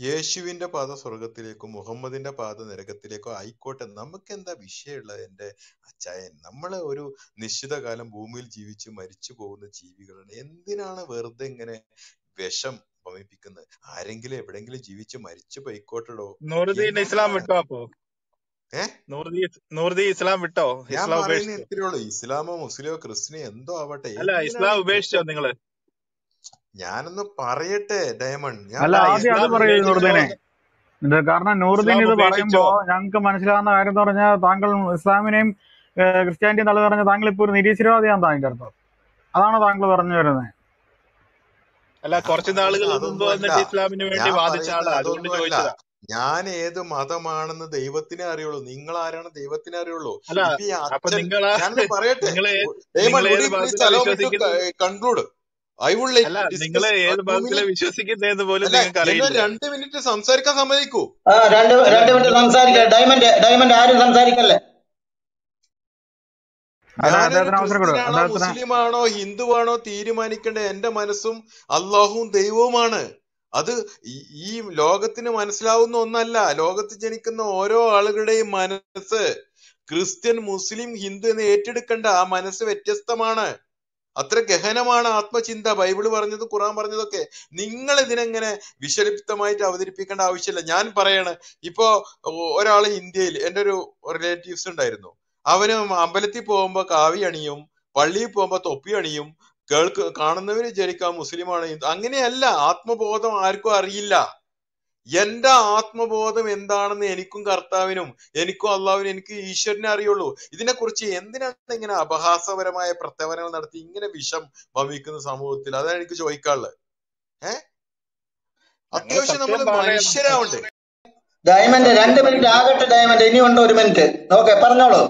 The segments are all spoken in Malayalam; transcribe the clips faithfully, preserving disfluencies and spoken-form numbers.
യേശുവിന്റെ പാത സ്വർഗത്തിലേക്കോ മുഹമ്മദിന്റെ പാത നരകത്തിലേക്കോ ആയിക്കോട്ടെ, നമുക്ക് എന്താ വിഷയമുള്ളത്? എന്റെ അച്ചായൻ, നമ്മള് ഒരു നിശ്ചിത കാലം ഭൂമിയിൽ ജീവിച്ച് മരിച്ചു പോകുന്ന ജീവികളാണ്. എന്തിനാണ് വെറുതെ ഇങ്ങനെ വിഷം വമിപ്പിക്കുന്നത്? ആരെങ്കിലും എവിടെങ്കിലും ജീവിച്ച് മരിച്ചു പോയിക്കോട്ടടോ. നൂറുദ്ദീൻ ഇസ്ലാം എന്താണ് വിട്ടോ? അപ്പോ ഏ നൂറുദ്ദീൻ നൂറുദ്ദീൻ ഇസ്ലാം വിട്ടോ? ഞാൻ ഇസ്ലാം പറയുന്ന ഉപേക്ഷിച്ചോ? ഇത്രയേ ഉള്ളൂ. ഇസ്ലാമോ മുസ്ലിമോ ക്രിസ്ത്യനോ എന്തോ ആവട്ടെ, അല്ല, എന്തിനാണ് ഇസ്ലാം ഈ ഉപേക്ഷിച്ചോ വിഷം? നിങ്ങള്? ഞാനൊന്ന് പറയട്ടെ ഡയമണ്ട്, ഞാൻ അല്ല, അല്ല, ആദ്യം അത് ഇസ്ലാം പറയൂ ഉപേക്ഷിച്ചോ? നൂറുദ്ദീനെ. ഇത് കാരണം നൂറുദ്ദീൻ ഇസ്ലാം ഇത് ഉപേക്ഷിച്ചോ? പറയുമ്പോ ഞങ്ങൾക്ക് മനസ്സിലാവുന്ന കാര്യം എന്ന് പറഞ്ഞാൽ താങ്കൾ ഇസ്ലാമിനെയും ഏഹ്, ക്രിസ്ത്യാനിറ്റിയും തള്ളി പറഞ്ഞ താങ്കൾ ഇപ്പൊ ഒരു നിരീശ്വരവാദിയാണെന്ന് അതിന്റെ അർത്ഥം. അതാണ് താങ്കൾ പറഞ്ഞു വരുന്നത്. അല്ല, ഞാൻ കുറച്ച് പറയുന്നത് നാളുകൾ മുമ്പ് അതൊന്നും അല്ല. വന്നിട്ട് ഇസ്ലാമിന് വേണ്ടി ഞാൻ വാദിച്ച പറയുന്നത് ആളാ, അതുകൊണ്ട് അതൊന്നും അല്ല. ചോദിച്ചതാ. ഞാൻ ഏത് മതമാണെന്ന് ദൈവത്തിനെ അറിയുള്ളൂ. നിങ്ങൾ ആരാണ് ദൈവത്തിനെ അറിയുള്ളൂ. അല്ല, ഇപ്പൊ ഈ അപ്പൊ അച്ഛൻ, നിങ്ങളാ ഞാനൊന്ന് പറയട്ടെ നിങ്ങള് ഏത് നിങ്ങൾ ഡയമണ്ട്, ഏത് would you please മതത്തിലാ allow me to വിശ്വസിക്കുന്നത്? കൺക്ലൂഡ്? I would like അല്ല, to നിങ്ങള് discuss ഏത് two മതത്തിലാ minutes. വിശ്വസിക്കുന്നതെന്ന് പോലും അല്ല, നിങ്ങൾക്ക് എന്നെ അറിയില്ല. രണ്ട് മിനിറ്റ് സംസാരിക്കാൻ സമ്മതിക്കൂ. ആ രണ്ട് അല്ല, രണ്ട് മിനിറ്റ് നിങ്ങൾ സംസാരിക്കാം. ഡയമണ്ട് ഡയമണ്ട് ആരും സംസാരിക്കല്ലേ? അതെ, ഞാനൊരു അദ്ദേഹത്തിന് അവസരം കൊടുക്കും. ക്രിസ്ത്യനാണോ അദ്ദേഹത്തിന് മുസ്ലിമാണോ ഹിന്ദുവാണോ തീരുമാനിക്കേണ്ട എന്റെ മനസ്സും അള്ളാഹുവും ദൈവവുമാണ്. അത് ഈ- ഈ ലോകത്തിന് മനസ്സിലാവുന്ന ഒന്നല്ല. ലോകത്ത് ജനിക്കുന്ന ഓരോ ആളുകളുടെയും മനസ്സ് ക്രിസ്ത്യൻ, മുസ്ലിം, ഹിന്ദു എന്ന് ഏറ്റെടുക്കേണ്ട ആ മനസ്സ് വ്യത്യസ്തമാണ്. അത്ര ഗഹനമാണ് ആത്മചിന്ത. ബൈബിള് പറഞ്ഞത്, ഖുറാൻ പറഞ്ഞതൊക്കെ. നിങ്ങൾ ഇതിനെങ്ങനെ വിഷലിപ്തമായിട്ട് അവതരിപ്പിക്കേണ്ട ആവശ്യമില്ല. ഞാൻ പറയാണ്, ഇപ്പോ ഒരാള് ഇന്ത്യയിൽ, എന്റെ ഒരു റിലേറ്റീവ്സ് ഉണ്ടായിരുന്നു. അവന് അമ്പലത്തിൽ പോകുമ്പോ കാവി അണിയും, പള്ളിയിൽ പോകുമ്പോ തൊപ്പി അണിയും. കേൾക്ക് കാണുന്നവര് വിചാരിക്കാം മുസ്ലിമാണ്. ഹിന്ദു. അങ്ങനെയല്ല. ആത്മബോധം ആർക്കും അറിയില്ല. എന്റെ ആത്മബോധം എന്താണെന്ന് എനിക്കും കർത്താവിനും, എനിക്കും അള്ളാഹുവിനും, എനിക്ക് ഈശ്വരനെ അറിയുള്ളൂ. ഇതിനെക്കുറിച്ച് എന്തിനാണ് ഇങ്ങനെ അപഹാസപരമായ പ്രസ്താവനകൾ നടത്തി ഇങ്ങനെ വിഷം വമിക്കുന്ന സമൂഹത്തിൽ? അതാണ് എനിക്ക് ചോദിക്കാനുള്ളത്. ഏഹ് ഞങ്ങള് അത്യാവശ്യം സത്യം നമ്മൾ പറയണം. മനുഷ്യരാവണ്ടേ? ഡയമണ്ട് സത്യം രണ്ട് മിനിറ്റ് പറയണം. ആകട്ടെ. ഡയമണ്ട് ഇനിയുണ്ട് ഒരു മിനിറ്റ്. ഓക്കെ, പറഞ്ഞോളൂ.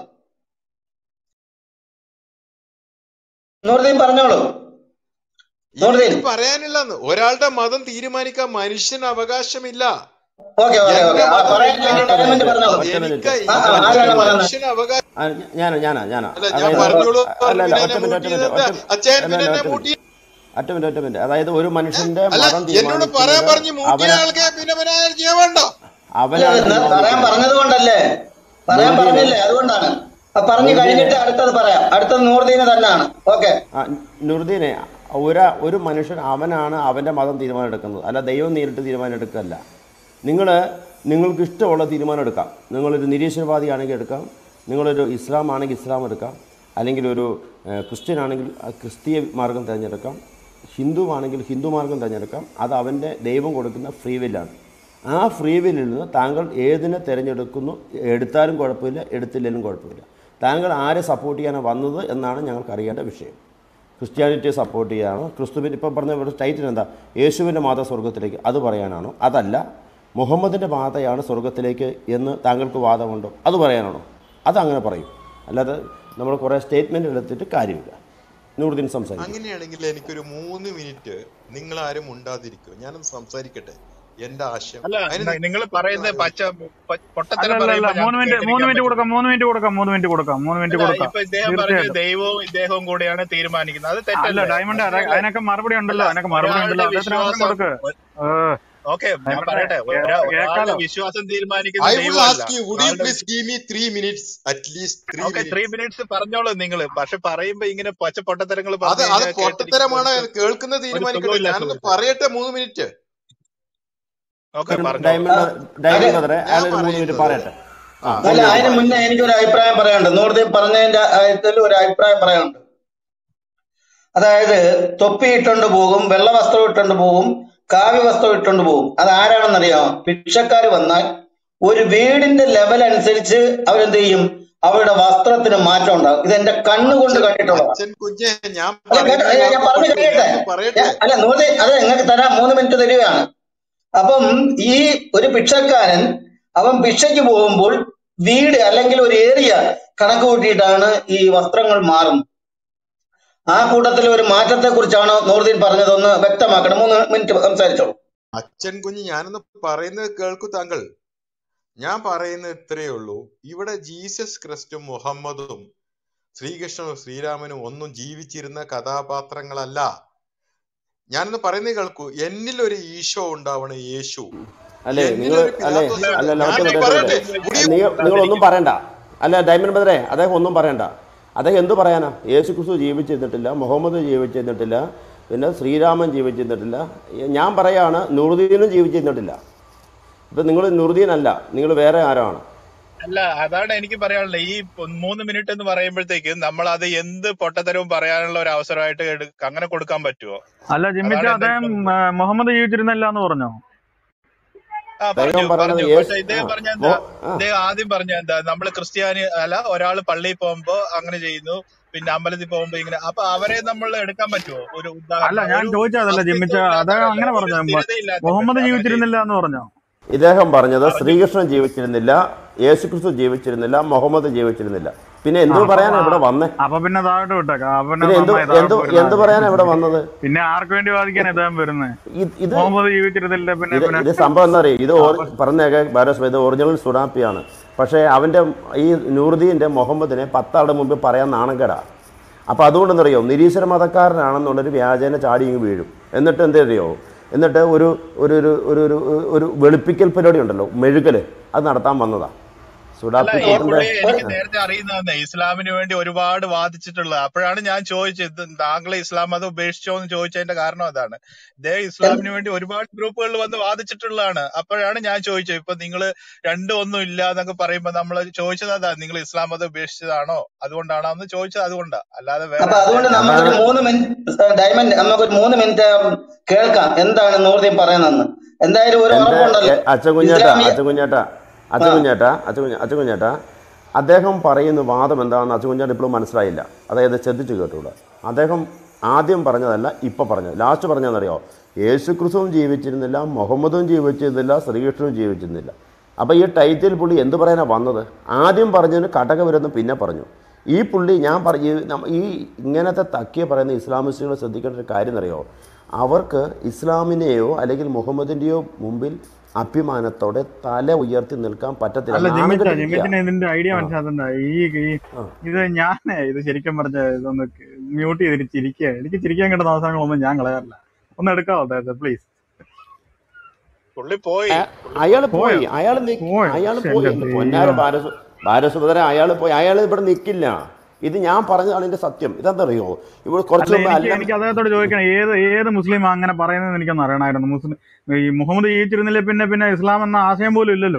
നൂറുദ്ദീൻ പറഞ്ഞോളൂ. ഇനി നൂറുദ്ദീൻ എനിക്ക് പറയാനുള്ളന്ന്, ഒരാളുടെ മതം തീരുമാനിക്കാൻ മനുഷ്യന് അവകാശമില്ല. ഓക്കെ ഓക്കെ എന്റെ ഓക്കെ മതം പറയാൻ വേണ്ടി എന്താണ് ഡയമണ്ട് ഒറ്റ പറഞ്ഞോളൂ. ഒറ്റ എനിക്ക് മിനിറ്റ് ആ ഈ ആ, ഒറ്റ ആരാണ് മനുഷ്യന് പറയുന്നത്? മനുഷ്യന് അവകാശം. ആ, ഞാനാ ഞാനാ ഞാനാ അല്ല, ഞാൻ അതായത് പറഞ്ഞോളൂ അല്ല പറഞ്ഞു, അല്ല പിന്നെ ഒറ്റ എന്നെ മിനിറ്റ് മൂട്ട് ഒറ്റ മിനിറ്റ് ചെയ്ത് ഒറ്റ അച്ഛൻ, അല്ല പിന്നെ അല്ല എന്നെ ഒറ്റ മൂട്ടി. മിനിറ്റ് ഒറ്റ മിനിറ്റ് ഒറ്റ മിനിറ്റ് അതായത് ഒരു മനുഷ്യന്റെ അല്ല, മതം എന്നോട് പറയാൻ തീരുമാനിക്കുന്നത് പറഞ്ഞ് മൂട്ടിയ അവന ആൾക്ക് പിന്നെ പിന്നെ അയാൾ ചെയ്യാൻ വേണ്ട. അല്ല അവനാണ് ഇത് പറയാൻ തീരുമാനിക്കുന്നത്. പറഞ്ഞത് കൊണ്ടല്ലേ, പറയാൻ നൂറുദ്ദീനെ പറഞ്ഞില്ലേ, അതുകൊണ്ടാണ്. അപ്പൊ പറഞ്ഞു നൂറുദ്ദീനെ കഴിഞ്ഞിട്ട് അടുത്തത് പറയാം. അടുത്തത് നൂറുദ്ദീന് തന്നെയാണ്. ഓക്കെ. ആ, നൂറുദ്ദീനെ ഒരു ഒരു മനുഷ്യൻ അവനാണ് അവൻ്റെ മതം തീരുമാനം എടുക്കുന്നത്, അല്ല ദൈവം നേരിട്ട് തീരുമാനം എടുക്കുകയല്ല. നിങ്ങൾ നിങ്ങൾക്ക് ഇഷ്ടമുള്ള തീരുമാനം എടുക്കാം. നിങ്ങളൊരു നിരീശ്വരവാദി ആണെങ്കിൽ എടുക്കാം, നിങ്ങളൊരു ഇസ്ലാം ആണെങ്കിൽ ഇസ്ലാം എടുക്കാം, അല്ലെങ്കിൽ ഒരു ഏഹ്, ക്രിസ്ത്യൻ ആണെങ്കിൽ ആ ക്രിസ്തീയ മാർഗം തിരഞ്ഞെടുക്കാം, ഹിന്ദു ആണെങ്കിൽ ഹിന്ദു മാർഗം തിരഞ്ഞെടുക്കാം. അത് അവൻ്റെ ദൈവം കൊടുക്കുന്ന ഫ്രീ വില്ലാണ്. ആ ഫ്രീ വില്ലിൽ നിന്ന് താങ്കൾ ഏതിനെ തിരഞ്ഞെടുക്കുന്നു, എടുത്താലും കുഴപ്പമില്ല, എടുത്തില്ലെങ്കിലും കുഴപ്പമില്ല. താങ്കൾ ആരെ സപ്പോർട്ട് ചെയ്യാനാണ് വന്നത് എന്നാണ് ഞങ്ങൾക്ക് അറിയേണ്ട വിഷയം. ക്രിസ്ത്യാനിറ്റിയെ സപ്പോർട്ട് ചെയ്യാനാണോ, ക്രിസ്തുവിന് ഇപ്പം പറഞ്ഞ ഒരു ടൈറ്റിൽ എന്താ, യേശുവിൻ്റെ മാത സ്വർഗത്തിലേക്ക്, അത് പറയാനാണോ? അതല്ല, മുഹമ്മദിൻ്റെ മാതയാണ് സ്വർഗത്തിലേക്ക് എന്ന് താങ്കൾക്ക് വാദമുണ്ടോ, അത് പറയാനാണോ? അതങ്ങനെ പറയും. അല്ലാതെ നമ്മൾ കുറേ സ്റ്റേറ്റ്മെൻറ്റ് എടുത്തിട്ട് കാര്യമില്ല. നൂറുദ്ദീൻ സംസാരിക്കും. അങ്ങനെയാണെങ്കിൽ എനിക്കൊരു മൂന്ന് മിനിറ്റ് നിങ്ങൾ ആരും ഉണ്ടാതിരിക്കും, ഞാനൊന്ന് സംസാരിക്കട്ടെ. എന്റെ ആശയം അല്ല, അതിന് നിങ്ങൾ പറയുന്ന പച്ച പ- അല്ല പൊട്ടത്തരം അല്ല അല്ല പറയുമ്പോ മൂന്ന് ഞങ്ങൾക്ക് മിനിറ്റ് മൂന്ന് കേട്ടിരിക്കാൻ മിനിറ്റ് പറ്റില്ല. കൊടുക്കാം മൂന്ന് മിനിറ്റ് കൊടുക്കാം മൂന്ന് മിനിറ്റ് കൊടുക്കാം മൂന്ന് മിനിറ്റ് അല്ല, കൊടുക്കാം ഇപ്പൊ ഇദ്ദേഹം പറഞ്ഞു തീർച്ചയായിട്ടും. ദൈവവും ഇദ്ദേഹവും കൂടെയാണ് തീരുമാനിക്കുന്നത്. അത് അല്ല തെറ്റല്ലേ? ഡയമണ്ട് അങ്ങനെയല്ലേ? അതിനൊക്കെ മറുപടി അല്ല, ഉണ്ടല്ലോ, അതിനൊക്കെ മറുപടി ഉണ്ടല്ലോ. ഒരാളുടെ അദ്ദേഹത്തിന് അവസരം വിശ്വാസം കൊടുക്ക്. ഏഹ്, ഓക്കെ, ഞാൻ ഡയമണ്ട് പറയട്ടെ. ഒരാ- ഒരാളുടെ കേക്കാലോ. വിശ്വാസം തീരുമാനിക്കുന്ന I will ദൈവമല്ല. ask you, would you ഒരാളുടെ please give me three minutes, at least three okay, three minutes? Minutes പറഞ്ഞോളൂ നിങ്ങള്. പക്ഷെ പറയുമ്പോ ഇങ്ങനെ പച്ച പൊട്ടത്തരങ്ങൾ അത് പറഞ്ഞു അത് കഴിഞ്ഞാൽ പൊട്ടത്തരമാണ്, കേട്ടിരിക്കുന്നവർക്ക് കേൾക്കുന്ന ഒരു തീരുമാനിക്കട്ടെ. സുഖമില്ല ഞാനൊന്ന് സുഹൃത്തെ. പറയട്ടെ. മൂന്ന് മിനിറ്റ് ഓക്കെ, പറഞ്ഞോളൂ. ഡയമണ്ട് ഡയമണ്ട് ബ്രദറെ ഞാൻ അയാളൊരു മൂന്ന് മിനിറ്റ് പറയുന്നത്. പറയട്ടെ. ആ ആ മൂന്ന് അല്ല, മിനിറ്റ് അതിന് പറ. മുന്നേ എനിക്കൊരു അഭിപ്രായം പറയാനുണ്ട്. നൂറുദ്ദീൻ പറഞ്ഞതിന്റെ കാര്യത്തിൽ ഒരു അഭിപ്രായം പറയാനുണ്ട്. അതായത് തൊപ്പി ഇട്ടുകൊണ്ട് പോകും, വെള്ള വസ്ത്രം ഇട്ടുകൊണ്ട് പോകും, കാവ്യ വസ്ത്രം ഇട്ടുകൊണ്ട് പോകും. അത് ആരാണെന്നറിയാമോ? ഭിക്ഷക്കാർ വന്നാൽ ഒരു വീടിന്റെ ലെവൽ അനുസരിച്ച് അവരെന്ത് ചെയ്യും? അവരുടെ വസ്ത്രത്തിന് മാറ്റം ഉണ്ടാകും. ഇത് എന്റെ കണ്ണുകൊണ്ട് അച്ഛൻ കണ്ടിട്ടുള്ളതാണ്. അച്ഛൻ കുഞ്ഞെ, ഞാൻ അല്ല കേട്ടോ, പറയുന്നത് ഞാൻ ഞാൻ പറഞ്ഞു കേൾക്കപ്പെട്ടു. കഴിയട്ടെ. ഞാനൊന്ന് പറയട്ടെ. ഞാൻ- അല്ല നൂറുദ്ദീൻ, അത് നിങ്ങൾക്ക് തരാം, മൂന്ന് മിനിറ്റ് തരികയാണ്. അപ്പം ഈ ഒരു ഭിക്ഷക്കാരൻ അവൻ ഭിക്ഷയ്ക്ക് പോകുമ്പോൾ വീട് അല്ലെങ്കിൽ ഒരു ഏരിയ കണക്ക് കൂട്ടിയിട്ടാണ് ഈ വസ്ത്രങ്ങൾ മാറുന്നത്. ആ കൂട്ടത്തിൽ ഒരു മാറ്റത്തെ കുറിച്ചാണ് നൂറുദ്ദീൻ പറഞ്ഞതൊന്ന് വ്യക്തമാക്കണം. മൂന്ന് മിനിറ്റ് സംസാരിച്ചോളൂ. അച്ഛൻ കുഞ്ഞ്, ഞാനൊന്ന് പറയുന്നത് കേൾക്കൂ താങ്കൾ. ഞാൻ പറയുന്നത് ഇത്രയേ ഉള്ളൂ. ഇവിടെ ജീസസ് ക്രിസ്റ്റും മുഹമ്മദും ശ്രീകൃഷ്ണനും ശ്രീരാമനും ഒന്നും ജീവിച്ചിരുന്ന കഥാപാത്രങ്ങളല്ല. ഞാനൊന്ന് പറയുന്നത് കേൾക്കൂ. എന്നിൽ ഒരു ഈശോ ഉണ്ടാവണം, യേശു. അല്ലേ നിങ്ങൾ എന്നിലൊരു അല്ലേ പിലാത്തോസ് ഉണ്ട്. അല്ലല്ല ഒറ്റ ഞാനേ മിനിറ്റ് ഒറ്റ പറയട്ടെ, മിനിറ്റ് would you നിങ്ങൾ നിങ്ങളൊന്നും പറയണ്ട. അല്ല ഡയമണ്ട് ബദറെ, അദ്ദേഹം ഒന്നും പറയണ്ട. അദ്ദേഹം എന്ത് പറയാനാ? യേശു ക്രിസ്തു ജീവിച്ചിരുന്നിട്ടില്ല, മുഹമ്മദ് ജീവിച്ചിരുന്നിട്ടില്ല, പിന്നെ ശ്രീരാമൻ ജീവിച്ചിരുന്നിട്ടില്ല. ഞാൻ പറയാണ് നൂറുദ്ദീനും ജീവിച്ചിരുന്നിട്ടില്ല. ഇപ്പം നിങ്ങൾ നൂറുദ്ദീൻ അല്ല, നിങ്ങൾ വേറെ ആരാണ്? അല്ല, അതാണ് എനിക്ക് പറയാനുള്ളത്. ഈ പൊ- മൂന്ന് മിനിറ്റ് എന്ന് പറയുമ്പോഴത്തേക്കും നമ്മൾ അത് എന്ത് പൊട്ടത്തരവും പറയാനുള്ള ഒരു അവസരമായിട്ട് എടു- അങ്ങനെ കൊടുക്കാൻ പറ്റുമോ? അല്ല ജിമ്മിച്ച, അതാണ് എന്റെ അദ്ദേഹം അഭിപ്രായം. ആ, മുഹമ്മദ് ജീവിച്ചിരുന്നില്ല എന്ന് പറഞ്ഞോ? ആ പറഞ്ഞു അദ്ദേഹം പറഞ്ഞത് പറഞ്ഞു യേശു പക്ഷെ ആ ഇദ്ദേഹം പറഞ്ഞ മോ എന്താ? ആ ഇദ്ദേഹം ആദ്യം പറഞ്ഞ എന്താ? നമ്മള് ക്രിസ്ത്യാനി അല്ല, ഒരാൾ പള്ളിയിൽ പോകുമ്പോ അങ്ങനെ ചെയ്യുന്നു, പിന്നെ അമ്പലത്തിൽ പോകുമ്പോ ഇങ്ങനെ. അപ്പൊ അവരെ നമ്മൾ എടുക്കാൻ പറ്റുമോ ഒരു അല്ല, ഉദാഹരണം? ഞാൻ ഒരു ചോദിച്ചതല്ല ജിമ്മിച്ച, അസ്തിത്വം അദ്ദേഹം ഇല്ലാത്തവരല്ലേ, അങ്ങനെ ഒരു പറഞ്ഞോ? സ്ഥിരത ഇല്ലാത്തവരല്ലേ മുഹമ്മദ് അങ്ങനെ ജീവിച്ചിരുന്നില്ല ചെയ്യുന്നത്? എന്ന് പറഞ്ഞോ? ഇദ്ദേഹം പറഞ്ഞത് പറഞ്ഞു. ശ്രീകൃഷ്ണൻ ജീവിച്ചിരുന്നില്ല, യേശു ക്രിസ്തു ജീവിച്ചിരുന്നില്ല, മുഹമ്മദ് ജീവിച്ചിരുന്നില്ല. പിന്നെ ആ എന്ത് അപ്പൊ പറയാനാ ആ, ഇവിടെ വന്നേ? അപ്പൊ പിന്നെ താഴോട്ട് വിട്ടേക്കാം. അപ്പൊ പിന്നെ പിന്നെ എന്ത് നന്നായി എന്ത് താഴോട്ട് വരുന്ന എന്ത് കാര്യം. പറയാനാ ഇവിടെ വന്നത്? പിന്നെ ആർക്ക് വേണ്ടി വാദിക്കാൻ ഇദ്ദേഹം വരുന്നത്? ഇത് ഇത് മുഹമ്മദ് ജീവിച്ചിരുന്നില്ല പിന്നെ ഇത് പിന്നെ ഇത് സംഭവം എന്താ അറിയാം? ഇത് അപ്പൊ പറഞ്ഞേക്കെ ബാരസ്, ഇത് ഒറിജിനൽ സുഡാപ്പിയാണ്. പക്ഷേ അവൻ്റെ ഈ നൂറുദ്ദീൻ്റെ മുഹമ്മദിനെ പത്താളുടെ മുമ്പ് പറയാൻ നാണക്കേടാ. അപ്പോൾ അതുകൊണ്ടെന്നറിയോ, നിരീശ്വര മതക്കാരനാണെന്നുള്ളൊരു വ്യാജേന ചാടി ഇങ്ങ് വീഴും. എന്നിട്ട് എന്തറിയോ, എന്നിട്ട് ഒരു ഒരു ഒരു ഒരു ഒരു ഒരു വെളുപ്പിക്കൽ പരിപാടി ഉണ്ടല്ലോ, മെഴുകൽ, അത് നടത്താൻ വന്നതാണ്. അല്ല, സുഡാപ്പി ഈ കൂട്ടൻ്റെ പുള്ളി എനിക്ക് നേരത്തെ അറിയുന്നതെന്നേ, ഇസ്ലാമിന് വേണ്ടി ഒരുപാട് വാദിച്ചിട്ടുള്ളത്. അപ്പോഴാണ് ഞാൻ ചോദിച്ചത് ഇത് താങ്കൾ ഇസ്ലാം മതം ഉപേക്ഷിച്ചോ എന്ന് ചോദിച്ചതിന്റെ കാരണം അതാണ്. ഇദ്ദേഹം ഇസ്ലാമിന് വേണ്ടി ഒരുപാട് ഗ്രൂപ്പുകളിൽ വന്ന് വാദിച്ചിട്ടുള്ളതാണ്. അപ്പോഴാണ് ഞാൻ ചോദിച്ചത്, ഇപ്പൊ നിങ്ങൾ രണ്ടും ഒന്നും ഇല്ല എന്നൊക്കെ പറയുമ്പോ നമ്മൾ ചോദിച്ചത് അതാ, നിങ്ങൾ ഇസ്ലാം മതം ഉപേക്ഷിച്ചതാണോ അതുകൊണ്ടാണോ എന്ന് ചോദിച്ചത്. അതുകൊണ്ടാ, അല്ലാതെ വേറെ അപ്പൊ അതുകൊണ്ട് അല്ല. നമുക്കൊരു അതാണ് മൂന്ന് മിനിറ്റ് ഡയമണ്ട് നമുക്കൊരു മൂന്ന് മിനിറ്റ് കേൾക്കാം എന്താണ് നൂറുദ്ദീൻ പറയുന്നതെന്ന്. എന്തായാലും ഒരു എൻ്റെ ഉറപ്പുണ്ടല്ലോ അച്ചകുഞ്ഞേട്ട ഇസ്ലാമിക അച്ചകുഞ്ഞേട്ട ആ അച്ചകുഞ്ഞേട്ട അച്ചകുഞ്ഞ അച്ചകുഞ്ഞേട്ട അദ്ദേഹം പറയുന്ന വാദം എന്താണെന്ന് അച്ചകുഞ്ഞേട്ട ഇപ്പോഴും മനസ്സിലായില്ല. അതായത് ശ്രദ്ധിച്ച് കേട്ടൂടെ. അദ്ദേഹം ആദ്യം പറഞ്ഞതല്ല ഇപ്പം പറഞ്ഞത്, ലാസ്റ്റ് പറഞ്ഞതെന്നറിയോ, യേശു ക്രിസ്തുവും ജീവിച്ചിരുന്നില്ല, മുഹമ്മദും ജീവിച്ചിരുന്നില്ല, ശ്രീകൃഷ്ണനും ജീവിച്ചിരുന്നില്ല. അപ്പോൾ ഈ ടൈറ്റിൽ പുള്ളി എന്ത് പറയാനാണ് വന്നത്? ആദ്യം പറഞ്ഞതിന് കടകവരെന്ന് പിന്നെ പറഞ്ഞു. ഈ പുള്ളി ഞാൻ പറ ഈ നമ്മ- ഈ ഇങ്ങനത്തെ തക്കിയ പറയുന്ന ഇസ്ലാമിസ്റ്റുകളെ ശ്രദ്ധിക്കേണ്ട ഒരു കാര്യം എന്നറിയോ, അവർക്ക് ഇസ്ലാമിനെയോ അല്ലെങ്കിൽ മുഹമ്മദിൻ്റെയോ മുമ്പിൽ അഭിമാനത്തോടെ തല ഉയർത്തി നിൽക്കാൻ പറ്റത്തില്ല, അല്ല നാണം ജിമ്മിച്ച, കെട്ടിരിക്കുക. ജിമ്മിച്ചിന് ഇതിന്റെ ഐഡിയ ആ മനസ്സിലാക്കണ്ട. ഈ ഈ- ആ ഇത് ഞാനേ ഇത് ശരിക്കും പറഞ്ഞ ഇതൊന്ന് മ്യൂട്ട് ചെയ്തിട്ട് ചിരിക്കുക. എനിക്ക് ചിരിക്കാൻ കിട്ടുന്ന അവസരങ്ങളൊന്നും ഞാൻ കളയാറില്ല. ഒന്ന് എടുക്കാവോ അദ്ദേഹത്തെ പ്ലീസ്? പുള്ളി പോയി പുള്ളി അയാൾ പോയി പോയോ? പോയി, അയാൾ പോയോ? അയാൾ ശ്ശെ, പോയി. എന്റെ എൻ്റെ പൊന്നാര ദൈവം. ഭാരത ഭാരതസുഭദ്ര, അയാൾ പോയി. അയാൾ ഇവിടെ നിൽക്കില്ല. ഇത് ഞാൻ പറഞ്ഞതാണ് ഇതിൻ്റെ സത്യം. ഇതെന്തറിയോ, ഇവിടെ കുറച്ച് അല്ല, മുമ്പ് എനിക്ക് അല്ല എനിക്ക് അദ്ദേഹത്തോട് ചോദിക്കണം, ഏത് ഏത് മുസ്ലിം അങ്ങനെ പറയുന്നത് എനിക്കൊന്ന് അറിയണമായിരുന്നു. മുസ്ലിം ഈ മുഹമ്മദ് ജീവിച്ചിരുന്നില്ല പിന്നെ പിന്നെ ഇസ്ലാം എന്ന ആശയം പോലും ഇല്ലല്ലോ.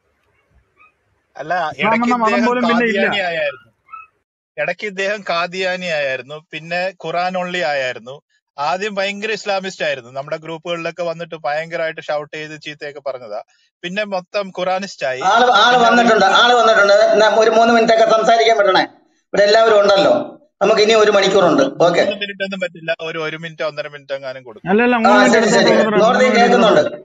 അല്ല, ഇസ്ലാം ഇടയ്ക്ക് എന്ന മതം ഇദ്ദേഹം പോലും പിന്നെ ഇല്ല. കാദിയാനി ആയായിരുന്നു. ഇടയ്ക്ക് ഇദ്ദേഹം കാദിയാനി ആയിരുന്നു, പിന്നെ ഖുറാൻ ഓൺലി ആയിരുന്നു. ആദ്യം ഭയങ്കര ഇസ്ലാമിസ്റ്റ് ആയിരുന്നു, നമ്മുടെ ഗ്രൂപ്പുകളിലൊക്കെ വന്നിട്ട് ഭയങ്കരമായിട്ട് ഷൗട്ട് ചെയ്ത് ചീത്തയൊക്കെ പറഞ്ഞതാ. പിന്നെ മൊത്തം ഖുറാനിസ്റ്റ് ആയി. ആള് ആള് പിന്നെ അത് വന്നിട്ടുണ്ട് ആള് വന്നിട്ടുണ്ട് ന- ഒരു മൂന്ന് മിനിറ്റ് ഒക്കെ സംസാരിക്കാൻ പറ്റണേ? ഇവിടെ എല്ലാവരും ഉണ്ടല്ലോ, നമുക്ക് ഇനി ഒരു മണിക്കൂറുണ്ട്. ഓക്കെ. മൂന്ന് മിനിറ്റ് ഒന്നും പറ്റില്ല, ഒരു ഒരു മിനിറ്റ് ഒന്നര മിനിറ്റ് എങ്ങാനും കൊടുക്കും. അല്ല അല്ല ആ മൂന്ന് മിനിറ്റ് ശരി എടുത്തോട്ടെ ശരി, ബ്രദറെ, മൂന്ന് നോർദീൻ മിനിറ്റ് കേൾക്കുന്നുണ്ട്. എടുത്തോട്ടെ.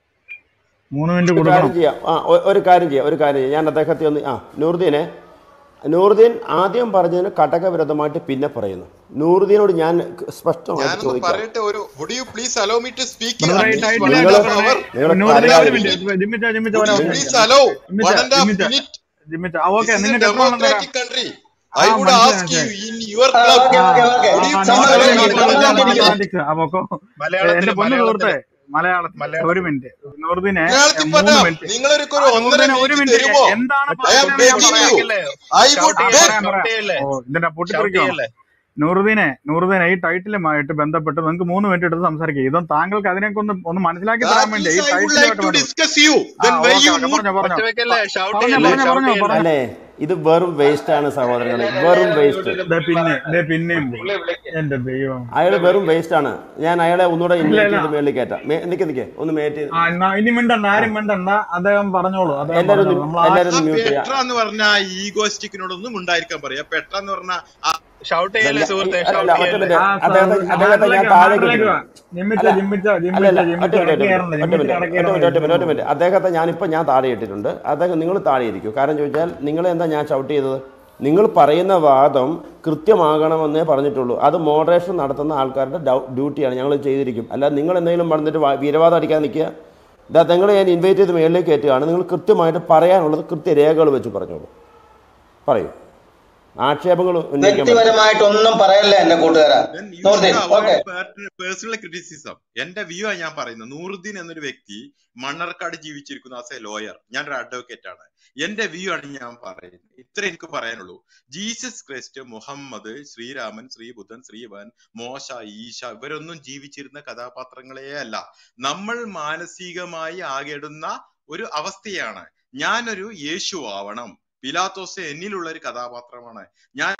മൂന്ന് മിനിറ്റ് ഒരു കൊടുക്കണം. കാര്യം ചെയ്യാം. ആ ഒ- ഒരു കാര്യം ചെയ്യാം ഒരു കാര്യം ചെയ്യാം ഞാൻ അദ്ദേഹത്തെ ഒന്ന് ആ നൂറുദ്ദീനെ നൂറുദ്ദീൻ ആദ്യം പറഞ്ഞതിന് കടകവിരുദ്ധമായിട്ട് പിന്നെ പറയുന്നു. നൂറുദ്ദീനോട് ഞാൻ സ്പഷ്ടമായിട്ട് ഞാനൊന്ന് ചോദിക്കാം, പറയട്ടെ. ഒരു would you please allow me to speak ബ്രദറെ ഈ അറ്റ്ലീസ്റ്റ് ടൈറ്റിൽ വൺ നിങ്ങൾ ആൻഡ് കേട്ടോ ഹാഫ് പറഞ്ഞേ. അവർ നിങ്ങൾ നൂറുദിനെ വൺ ഒരു ആൻഡ് ഹാഫ് മിനിറ്റ്. മിനിറ്റ് ജിമ്മിച്ച ജിമ്മിച്ച വുഡ് ഒരു യു അവസരം. പ്ലീസ് അലോ ജിമ്മിച്ച വൺ ആൻഡ് ഹാഫ് ജിമ്മിച്ച മിനിറ്റ് ജിമ്മിച്ച ദിസ് ഓക്കെ, ഈസ് എ നിങ്ങൾക്ക് എത്ര വെള്ളം തരാം? Democratic country. ആ I would മനസ്സിലായി ask you മനസ്സിലായി. in your ആ club, ഓക്കെ ആ ഓക്കെ ഓക്കെ, would you ആ please allow നോട്ടറി me സമാധാനിക്കും one and മാത്രമല്ല a half minute? സമാധാനിച്ചിരിക്കുന്നു. മാത്തമാറ്റിക്സ്. അപ്പൊ മലയാളത്തില് എന്റെ പൊന്നു സുഹൃത്തെ, മലയാളത്തില് മലയാളത്തിൽ ഒരു മലയാളത്തില് മിനിറ്റ്. നൂറുദിനെ മലയാളത്തിൽ മൂന്ന് പറയാം. മിനിറ്റ്. നിങ്ങളൊരു ആ ഒരു ഒന്നര നൂറുദിനെ ഒരു മിനിറ്റ് മിനിറ്റ്. തരുമോ? എന്താണ് മറ്റേ I am പറയുന്നത് ഞാൻ കുട്ടി begging പറയാം. you. കുട്ടിയാക്കല്ലേ, I ഷൗട്ട് would ആ ചെയ്യല്ലേ, beg. പറയാം ഷൗട്ട് പറയാം. ചെയ്യല്ലേ, ഓ ഇതിന്റെ ഷൗട്ട് പൊട്ടിത്തെറിക്കുവാണോ? ചെയ്യല്ലേ. നൂറുദിനെ നൂറുദിനെ ഈ ടൈറ്റിലുമായിട്ട് ബന്ധപ്പെട്ട് നിങ്ങൾക്ക് മൂന്ന് മിനിറ്റ് എടുത്ത് സംസാരിക്കുക. ഇതും താങ്കൾക്ക് അതിനൊക്കെ ഒന്ന് ഒന്ന് മനസ്സിലാക്കി തരാൻ That വേണ്ടി is, ഈ I would like ടൈറ്റിലുമായിട്ട് to ബന്ധപ്പെട്ട്. discuss you. ആ Then why okay you okay, mute? പറഞ്ഞോ പറഞ്ഞോ ഒച്ച വെക്കല്ലേ, ഷൗട്ട് പറഞ്ഞോ ചെയ്യല്ലേ, പറഞ്ഞോ ഷൗട്ട് പറഞ്ഞോ ചെയ്യല്ലേ. പറഞ്ഞോ. അല്ലേ ഇത് വെറും വേസ്റ്റാണ് സഹോദരങ്ങളെ, വെറും വേസ്റ്റ്. ദേ പിന്നെ ദേ പിന്നെയും പോയി. എന്റെ ദൈവം. അയാൾ വെറും വേസ്റ്റാണ്. ഞാൻ അയാളെ ഒന്നുകൂടെ ഇല്ല ഇൻവൈറ്റ് ഇല്ല. ചെയ്ത് മേളിൽ കയറ്റാം. മേ- നിക്ക് നിക്ക് ഒന്ന് മേറ്റ് ആ എന്നാ ഇനി മിണ്ടണ്ട, ആരും മിണ്ടണ്ട. അദ്ദേഹം പറഞ്ഞോളൂ, അദ്ദേഹം എല്ലാവരും പറഞ്ഞോളൂ. ഒന്ന് നമ്മൾ ആ എല്ലാവരും ആ ഒന്ന് മ്യൂട്ട് ചെയ്യാം. പെട്ര എന്ന് പറഞ്ഞ ഈഗോസ്റ്റിക്കിനോടൊന്നും ഉണ്ടായിരിക്കാൻ പറയാ. പെട്ര എന്ന് പറഞ്ഞ ഷൗട്ട് ചെയ്യല്ലേ ഇതല്ല ഈ- സുഹൃത്തെ, അല്ല ഷൗട്ട് ഒറ്റ ചെയ്യല്ലേ. മിനിറ്റ്. ആ അദ്ദേഹത്തെ അദ്ദേഹത്തെ ഞാൻ ഹാർട്ടിലേക്ക് താഴെ ഹാർട്ടിലേക്ക് വാ. കിട്ടിയിട്ടുണ്ട്. ജിമ്മിച്ച അല്ല ജിമ്മിച്ച ജിമ്മിച്ച അല്ലല്ല ഒറ്റ ജിമ്മിച്ച മിനിറ്റ് ഒറ്റ ഇടയ്ക്ക് മിനിറ്റ് കയറണ്ട. ഒറ്റ ജിമ്മിച്ച മിനിറ്റ് ഇടയ്ക്ക് ഒറ്റ കയറണ്ട. മിനിറ്റ് ഒറ്റ മിനിറ്റ് ഒറ്റ ജിമ്മിച്ച മിനിറ്റ് അദ്ദേഹത്തെ ഞാനിപ്പോൾ ഞാൻ താഴെ ഇട്ടിട്ടുണ്ട്. അദ്ദേഹം നിങ്ങൾ താഴെ ഇരിക്കും. കാരണം ചോദിച്ചാൽ നിങ്ങളെന്താ ഞാൻ ഷൗട്ട് ചെയ്തത്? നിങ്ങൾ പറയുന്ന വാദം കൃത്യമാകണമെന്നേ പറഞ്ഞിട്ടുള്ളൂ. അത് മോഡറേഷൻ നടത്തുന്ന ആൾക്കാരുടെ ഡ്യൂട്ടിയാണ്, ഞങ്ങൾ ചെയ്തിരിക്കും. അല്ലാതെ നിങ്ങൾ എന്തെങ്കിലും പറഞ്ഞിട്ട് വാ- വീരവാദം അടിക്കാൻ നിൽക്കുക. ഇതാ നിങ്ങൾ ഞാൻ ഇൻവൈറ്റ് ചെയ്ത് മേളിലേക്ക് കയറ്റുകയാണ്. നിങ്ങൾ കൃത്യമായിട്ട് പറയാനുള്ളത് കൃത്യരേഖകൾ വെച്ച് പറഞ്ഞോളൂ. പറയൂ. ആ ആക്ഷേപങ്ങൾ ഉന്നയിക്കാൻ പറ്റില്ല. വ്യക്തിപരമായിട്ടൊന്നും പറയല്ല എന്റെ കൂട്ടുകാരാ. Then you should Nooruddin okay. avoid per- personal criticism. എന്റെ വ്യൂ ആണ് ഞാൻ പറയുന്നത്. നൂറുദ്ദീൻ എന്നൊരു വ്യക്തി മണ്ണർക്കാട് ജീവിച്ചിരിക്കുന്നു ആസ് എ ലോയർ. ഞാൻ ഒരു അഡ്വക്കേറ്റ് ആണ്. എന്റെ വ്യൂ ആണ് ഞാൻ പറയുന്നത്. ഇത്ര എനിക്ക് പറയാനുള്ളൂ. Jesus Christ, Muhammad, Sreeraman, Sreebuddhan, ശ്രീവൻ, മോശ, ഈശ ഇവരൊന്നും ജീവിച്ചിരുന്ന കഥാപാത്രങ്ങളേ അല്ല. നമ്മൾ മാനസികമായി ആകെടുന്ന ഒരു അവസ്ഥയാണ്. ഞാനൊരു യേശു ആവണം. പിലാത്തോസ് എന്നിലുള്ള ഒരു കഥാപാത്രമാണ് ഞാൻ.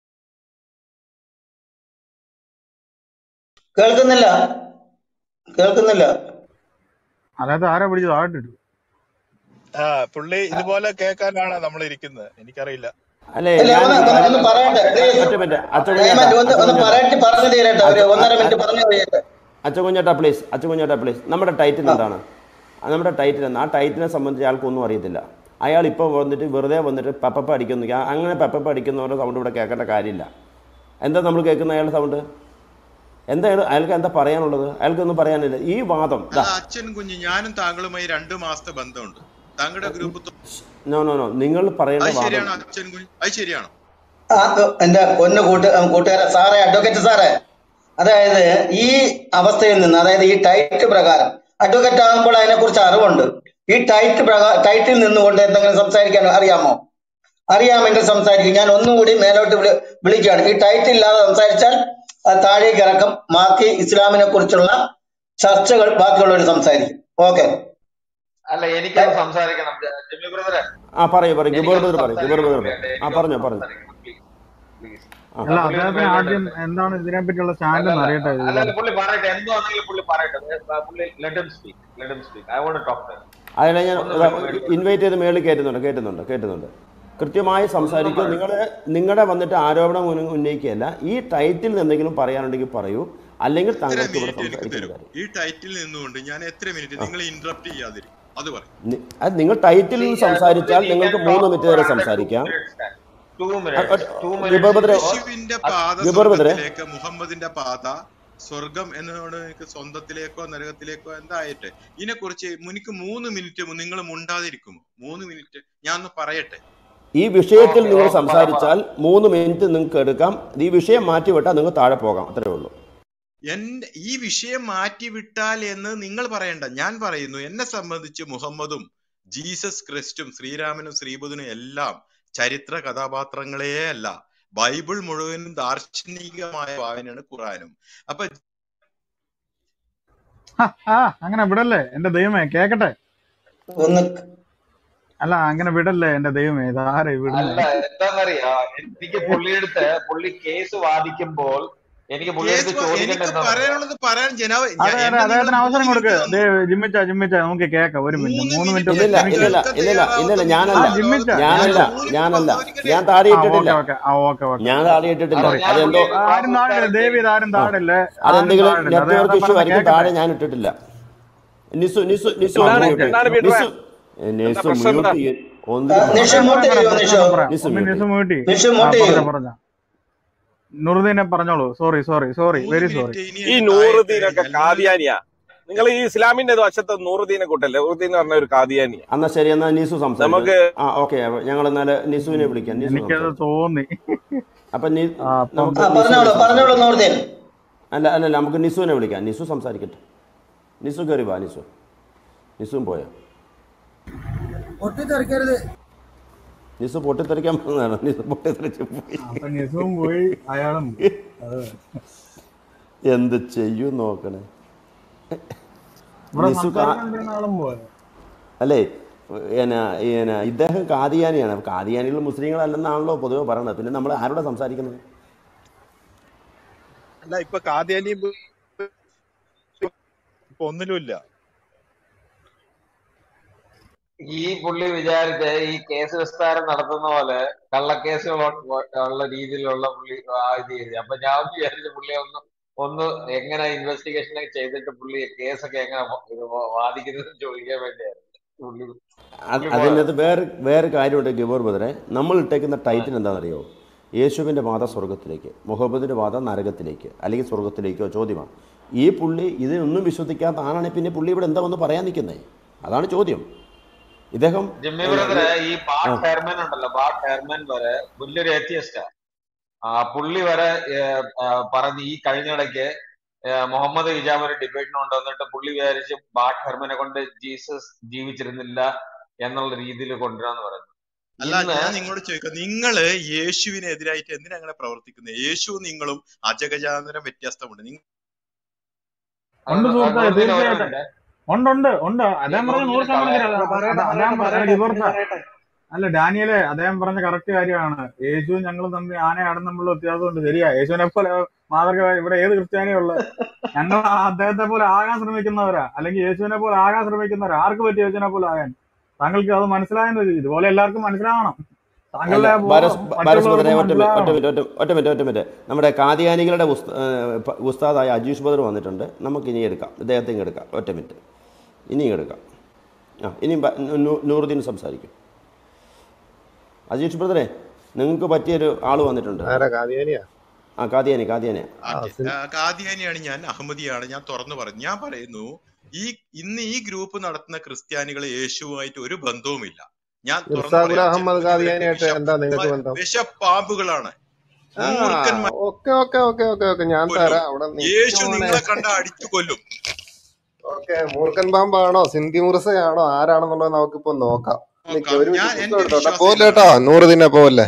കേൾക്കുന്നില്ല കേൾക്കുന്നില്ല അതായത് ആരാ പിടിച്ചു താഴ്ത്തിട്ടു? ആ പുള്ളി ഇതുപോലെ കേൾക്കാനാണ് നമ്മൾ ഇരിക്കുന്നത്. എനിക്കറിയില്ല. അല്ലേ അല്ല ഞാൻ ഒന്ന് ഒരു ഒന്ന് കാര്യം ഒന്ന് പറയട്ടെ പ്ലീസ്. ഒറ്റ മിനിറ്റ് അച്ഛൻ ഡയമണ്ട് കുഞ്ഞേട്ടാ ഒന്ന് അച്ഛൻ ഒന്ന് കുഞ്ഞേട്ടാ പറയട്ടെ പറഞ്ഞു തീരട്ടെ. ഒരു അച്ഛൻ ഒന്നര മിനിറ്റ് പറഞ്ഞു കഴിയട്ടെ. അച്ഛൻ കുഞ്ഞേട്ടാ പ്ലീസ് അച്ഛൻ കുഞ്ഞേട്ടാ പ്ലീസ്. നമ്മുടെ ടൈറ്റിൽ എന്താണ്? നമ്മുടെ ടൈറ്റിൽ എന്താ? ആ ടൈറ്റിനെ സംബന്ധിച്ച് അയാൾക്കൊന്നും അറിയത്തില്ല. അയാൾ ഇപ്പോൾ വന്നിട്ട് വെറുതെ വന്നിട്ട് പെപ്പപ്പ അടിക്കുന്നു. അങ്ങനെ പെപ്പപ്പ അടിക്കുന്നവരുടെ സൗണ്ട് ഇവിടെ കേൾക്കേണ്ട കാര്യമില്ല. എന്താ നമ്മൾ കേൾക്കുന്ന അയാളുടെ സൗണ്ട്? എന്താ അയാൾക്ക് എന്താ പറയാനുള്ളത്? അയാൾക്കൊന്നും പറയാനില്ല. ഈ വാദം അച്ഛൻ കുഞ്ഞ് ഞാനും താങ്കളുമായി രണ്ടു മാസത്തെ ബന്ധമുണ്ട്. താങ്കളുടെ ഗ്രൂപ്പ് നോ നോ നോ നിങ്ങൾ പറയേണ്ട വാദം ശരിയാണോ അച്ഛൻ കുഞ്ഞ്? അത് ശരിയാണോ? ആ എന്റെ പൊന്നു കൂട്ട് കൂട്ടുകാരെ സാറേ, അഡ്വക്കേറ്റ് സാറേ, അതായത് ഈ അവസ്ഥയിൽ നിന്ന്, അതായത് ഈ ടൈറ്റ് പ്രകാരം അഡ്വക്കേറ്റ് ആകുമ്പോൾ അതിനെക്കുറിച്ച് അറിവുണ്ട്. ഈ ടൈറ്റ് പ്രകാരം ടൈറ്റിൽ നിന്നുകൊണ്ട് എന്തെങ്കിലും സംസാരിക്കാൻ അറിയാമോ? അറിയാമെങ്കിൽ സംസാരിക്കും. ഞാൻ ഒന്നുകൂടി മേലോട്ട് വിളി വിളിക്കുകയാണ്. ഈ ടൈറ്റ് ഇല്ലാതെ സംസാരിച്ചാൽ അത് താഴേക്ക് ഇറക്കും. ബാക്കി ഇസ്ലാമിനെ കുറിച്ചുള്ള ചർച്ചകൾ ബാക്കിയുള്ളവർ സംസാരിക്കും. ഓക്കെ. അല്ല എനിക്കത് സംസാരിക്കണം. ജിമ്മി ബ്രദറെ ആ പറയൂ പറയൂ ഗിബോർ ബ്രദർ പറയൂ ഗിബോർ ബ്രദർ പറയൂ. ആ പറഞ്ഞോ പറഞ്ഞോ. അല്ല അദ്ദേഹത്തിന് ആദ്യം എന്താണ് ഇതിനെ പറ്റിയുള്ള സ്റ്റാൻഡ് എന്ന് അറിയട്ടെ. അല്ല പുള്ളി പറയട്ടെ, എന്താണെങ്കിലും പുള്ളി പറയട്ടെ. പുള്ളി let him speak, let him speak. I want to talk to him. അതിനെ ഞാൻ ഇൻവൈറ്റ് ചെയ്ത് മേളിൽ കയറ്റുന്നുണ്ട് കേട്ടുന്നുണ്ട് കേട്ടുന്നുണ്ട് കൃത്യമായി സംസാരിക്കും. നിങ്ങൾ നിങ്ങളുടെ വന്നിട്ട് ആരോപണം ഉന്നയിക്കുകയല്ല. ഈ ടൈറ്റിൽ എന്തെങ്കിലും പറയാനുണ്ടെങ്കിൽ പറയൂ, അല്ലെങ്കിൽ താങ്കൾക്ക് ഇവിടെ സംസാരിക്കുന്നത്. ഈ ടൈറ്റിൽ നിന്നുകൊണ്ട് ഞാൻ എത്ര മിനിറ്റ് നിങ്ങൾ ഇന്ററപ്റ്റ് ചെയ്യാതിരിക്കും അത് പറയും. അത് നിങ്ങൾ ടൈറ്റിൽ നിന്ന് സംസാരിച്ചാൽ നിങ്ങൾക്ക് മൂന്ന് മിനിറ്റ് വരെ സംസാരിക്കാം. യേശുവിന്റെ പാത സ്വർഗത്തിലേക്ക്, മുഹമ്മദിന്റെ പാത സ്വർഗം എന്നോട് എനിക്ക് സ്വന്തത്തിലേക്കോ നരകത്തിലേക്കോ എന്തായിട്ട് ഇതിനെ കുറിച്ച് എനിക്ക് മൂന്ന് മിനിറ്റ് നിങ്ങൾ മുണ്ടാതിരിക്കുമോ? മൂന്ന് മിനിറ്റ് ഞാൻ ഒന്ന് പറയട്ടെ. ഈ വിഷയത്തിൽ നിങ്ങൾ സംസാരിച്ചാൽ മൂന്ന് മിനിറ്റ് നിങ്ങൾക്ക് എടുക്കാം. ഈ വിഷയം മാറ്റിവിട്ടാൽ നിങ്ങൾ താഴെ പോകാം. അത്രേ ഉള്ളൂ. എന്റെ ഈ വിഷയം മാറ്റിവിട്ടാൽ എന്ന് നിങ്ങൾ പറയണ്ട, ഞാൻ പറയുന്നു. എന്നെ സംബന്ധിച്ച് മുഹമ്മദും ജീസസ് ക്രിസ്റ്റും ശ്രീരാമനും ശ്രീബുദ്ധനും എല്ലാം ചരിത്ര കഥാപാത്രങ്ങളേ അല്ല. ബൈബിൾ മുഴുവനും ദാർശനികമായ വായനയാണ് ഖുറാനും. അപ്പൊ അങ്ങനെ വിടല്ലേ എന്റെ ദൈവമേ, കേക്കട്ടെ. അല്ല അങ്ങനെ വിടല്ലേ എന്റെ ദൈവമേ, ഇതാരെ വിടുന്നു? അല്ല എന്താന്നറിയാ, എനിക്ക് പുള്ളിയെടുത്ത് പുള്ളി കേസ് വാദിക്കുമ്പോൾ എനിക്ക് പുള്ളിയെടുത്ത് ചോദിക്കേണ്ടത് പറയാനുള്ളത് പറയാൻ ജനാവ അതെ അതെ അദ്ദേഹത്തിന് അവസരം കൊടുക്ക്. ജിമ്മിച്ച ജിമ്മിച്ച നമുക്ക് കേക്കാം. ഒരു മിനിറ്റ് മൂന്ന് മിനിറ്റ് ഇല്ലില്ല ഇല്ലില്ല ഇല്ലില്ല ഇല്ലില്ല ഞാനല്ല ഞാനല്ല ഞാനല്ല ഞാൻ താഴെ ഇട്ടിട്ടില്ല. ഞാൻ താഴെ ഇട്ടിട്ടില്ല. അതെന്തോ ആരും താഴെ ദേവി ആരും താഴെ അതെന്തെങ്കിലും നെറ്റ്വർക്ക് ഇഷ്യൂ ആയിരിക്കും. താഴെ ഞാൻ ഇട്ടിട്ടില്ല. നിസു നിസു നിസു നിസു നിസു പറഞ്ഞ നൂറുദ്ദീനെ പറഞ്ഞോളൂ. Sorry sorry sorry very sorry. ഈ നൂറുദ്ദീനൊക്കെ കാദിയാനിയാ. നിങ്ങൾ ഈ ഇസ്ലാമിന്റെ വശത്ത് നൂറുദ്ദീനെ കൂട്ടല്ലേ? നൂറുദ്ദീൻ പറഞ്ഞ ഒരു കാദിയാനിയാ. എന്നാ ശരി, എന്നാ നിസു സംസാരിക്കും. നമുക്ക് ആ ഓക്കെ, ഞങ്ങൾ എന്നാല് നിസുവിനെ വിളിക്കാം. എനിക്കത് തോന്നി. അപ്പൊ അല്ല അല്ല നമുക്ക് നിസുവിനെ വിളിക്കാം. നിസു സംസാരിക്കട്ടെ. നിസു കയറി വാ. നിസു നിസുവും പോയോ? നിസു പൊട്ടിത്തെറിക്കാൻ പോകുന്നതാണ്. നിസു പൊട്ടിത്തെറിച്ച് പോയി. അയാളും എന്ത് ചെയ്യും നോക്കണേ. അല്ലേ ഇദ്ദേഹം കാദിയാനിയാണ്. കാദിയാനികൾ മുസ്ലിങ്ങളല്ലെന്നാണല്ലോ പൊതുവെ പറയണത്. പിന്നെ നമ്മൾ ആരോടെ സംസാരിക്കുന്നത്? അല്ല ഇപ്പൊ കാദിയാനി ഇപ്പൊ ഒന്നിലുമില്ല. ഈ പുള്ളി വിചാരിച്ച ഈ കേസ് വിസ്താരം നടത്തുന്ന പോലെ കള്ളക്കേസുകൾ ഉള്ള രീതിയിലുള്ള പുള്ളി ഇത് ചെയ്തു. അപ്പൊ ഞാൻ വിചാരിച്ച പുള്ളി ഒന്ന് ഒന്ന് എങ്ങനെ ഇൻവെസ്റ്റിഗേഷൻ ചെയ്തിട്ട് പുള്ളി കേസൊക്കെ എങ്ങനെ വാദിക്കുന്നത് ചോദിക്കാൻ വേണ്ടിയായിരുന്നു പുള്ളി. അതിനകത്ത് വേറെ വേറെ കാര്യമുണ്ട് ഗിബോർ ബ്രദറെ. നമ്മൾ ഇട്ടേക്കുന്ന ടൈറ്റിൽ എന്താണെന്നറിയോ? യേശുവിൻ്റെ പാത സ്വർഗത്തിലേക്ക്, മുഹമ്മദിൻ്റെ പാത നരകത്തിലേക്ക് അല്ലെങ്കിൽ സ്വർഗത്തിലേക്കോ ചോദ്യമാണ്. ഈ പുള്ളി ഇതിനൊന്നും വിശ്വസിക്കാത്ത ആളാണെങ്കിൽ പിന്നെ പുള്ളി ഇവിടെ എന്താ ഒന്ന് പറയാൻ നിൽക്കുന്നത്? അതാണ് ചോദ്യം. ഇദ്ദേഹം ജിമ്മി ഏ, ബ്രദറെ, ഏ, ഈ ആ ബാട്ട് ഹെർമൻ ഉണ്ടല്ലോ, ബാട്ട് ഹെർമൻ വരെ വലിയൊരു ഏത്തിയസ്റ്റാ. ആ പുള്ളി വരെ ഏർ, ആ, പറഞ്ഞ് ഈ കഴിഞ്ഞിടയ്ക്ക് ഏർ, മുഹമ്മദ് ഹിജാബ് ഒരു ഡിബേറ്റിന് കൊണ്ടുവന്നിട്ട് പുള്ളി വിചാരിച്ച് ബാട്ട് ഹെർമനെ കൊണ്ട് ജീസസ് ജീവിച്ചിരുന്നില്ല എന്നുള്ള രീതിയിൽ കൊണ്ടുവരാന്ന് പറഞ്ഞു. അല്ല, ഇന്ന് ഞാൻ നിങ്ങളോട് ചോദിക്കാം, നിങ്ങള് യേശുവിനെതിരായിട്ട് എന്തിനാ അങ്ങനെ പ്രവർത്തിക്കുന്നത്? യേശു നിങ്ങളും അജഗജാന്തരം വ്യത്യാസമുണ്ട്. നിങ്ങൾ ഉണ്ട് സുഹൃത്തെ, നൂറുദ്ദീൻ ഒരു തീർച്ചയായിട്ടും മിനിറ്റ്, ഉണ്ട് ഉണ്ട് ഉണ്ട്. ഈ അദ്ദേഹം പറഞ്ഞ നൂറുദ്ദീനെ നൂറ് ശതമാനം ശരി. കളയാതെ. അത് അത് പറയട്ടെ അദ്ദേഹം പറയട്ടെ അല്ല പറയട്ടെ ലിബർത്ത പുള്ളി പറയട്ടെ. അല്ല ഡാനിയലെ, അദ്ദേഹം പറഞ്ഞ കറക്റ്റ് കാര്യമാണ്. യേശുവും ഞങ്ങളും തമ്മിൽ ആനയാടും തമ്മിലുള്ള വ്യത്യാസമുണ്ട്. ശരിയാ, യേശുവിനെ പോലെ മാതൃക ഇവിടെ ഏത് ക്രിസ്ത്യാനിയുള്ള ഞങ്ങൾ അദ്ദേഹത്തെ പോലെ ആകാൻ ശ്രമിക്കുന്നവരാ, അല്ലെങ്കിൽ യേശുവിനെ പോലെ ആകാൻ ശ്രമിക്കുന്നവരാ. ആർക്ക് പറ്റി യേശുവിനെ പോലെ ആകാൻ? താങ്കൾക്ക് അത് മനസ്സിലായെന്ന് വെച്ചു. ഇതുപോലെ എല്ലാവർക്കും മനസ്സിലാവണം. അല്ല താങ്കളുടെ ബോധം ബാരസ് ബാരസ് ബ്രദറെ, മറ്റുള്ളവർക്കും ഒറ്റ മിനിറ്റ് ഒറ്റ മനസ്സിലാവണം. മിനിറ്റ് ഒറ്റ ഒറ്റ മിനിറ്റ് ഒറ്റ മിനിറ്റ് നമ്മുടെ കാദിയാനികളുടെ ഉസ്ത- ഏ, പ- ഉസ്താദായ അജീഷ് ബദർ വന്നിട്ടുണ്ട്. നമുക്ക് ഇനി എടുക്കാം, ഇദ്ദേഹത്തെ ഇങ്ങ് എടുക്കാം. ഒറ്റ മിനിറ്റ് ഇനിയും എടുക്കാം. ആ ഇനിയും ബ- നൂ- നൂ- നൂറുദ്ദീൻ സംസാരിക്കും. അജീഷ് ബ്രദറെ, നിങ്ങൾക്ക് പറ്റിയൊരു ആൾ വന്നിട്ടുണ്ട്. ആരാ കാദിയാനിയാ? ആ കാദിയാനി കാദിയാനി ആ ഓക്കെ, സിൻ- കാദിയാനിയാണ് ഞാൻ, അഹമ്മദിയാണ് ഞാൻ. തുറന്നു പറഞ്ഞു, ഞാൻ പറയുന്നു, ഈ ഇന്ന് ഈ ഗ്രൂപ്പ് നടത്തുന്ന ക്രിസ്ത്യാനികൾ യേശുവുമായിട്ട് ഒരു ബന്ധവുമില്ല. ഞാൻ മിർസ തുറന്നു പറയാം, ഗുലാം അഹമ്മദ് ജന്മം ഇവരൊക്കെ കാദിയാനിയായിട്ട് വിഷ എന്താ നിങ്ങൾക്ക് ബന്ധം? വിഷപ്പാമ്പുകളാണ്, ആ മൂർഖന്മാർ okay okay okay okay okay ഞാൻ കൊല്ലും. തരാം. അവിടെ യേശു നിൽക്കുവാണെ. നിങ്ങളെ കണ്ട അടിച്ചു കൊല്ലും. ഓക്കെ, മൂർഖൻ പാമ്പാണോ സിന്ധി മുർസയാണോ ആരാണെന്നുള്ളത് നമുക്കിപ്പോ നോക്കാം. നിക്ക് നോക്കാം. ഒരു ഞാൻ മിനിറ്റ് പുസ്തകം എന്റെ എടുത്തോട്ടെ. വിശ്വാസം പോലെ ഇതാണ്. കേട്ടോ, നൂറ് ദിനെ പോലെ.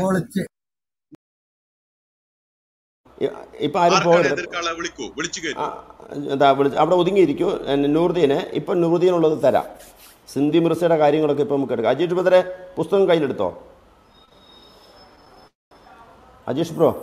ഇപ്പം ആരും ആർക്കാണ് പോകരുത്. എതിർക്കാളെ വിളിക്കൂ, വിളിച്ചു ആ, കയറ്റൂ. എന്താ വിളിച്ച് അവിടെ ഒതുങ്ങിയിരിക്കൂ. നൂറുദ്ദീനെ ഇപ്പം നൂറുദ്ദീനുള്ളത് തരാം. സിന്ധി മിർസയുടെ കാര്യങ്ങളൊക്കെ ഇപ്പം നമുക്ക് എടുക്കാം. അജീഷ് ബ്രദറെ, പുസ്തകം കയ്യിലെടുത്തോ? അജീഷ് ബ്രോ,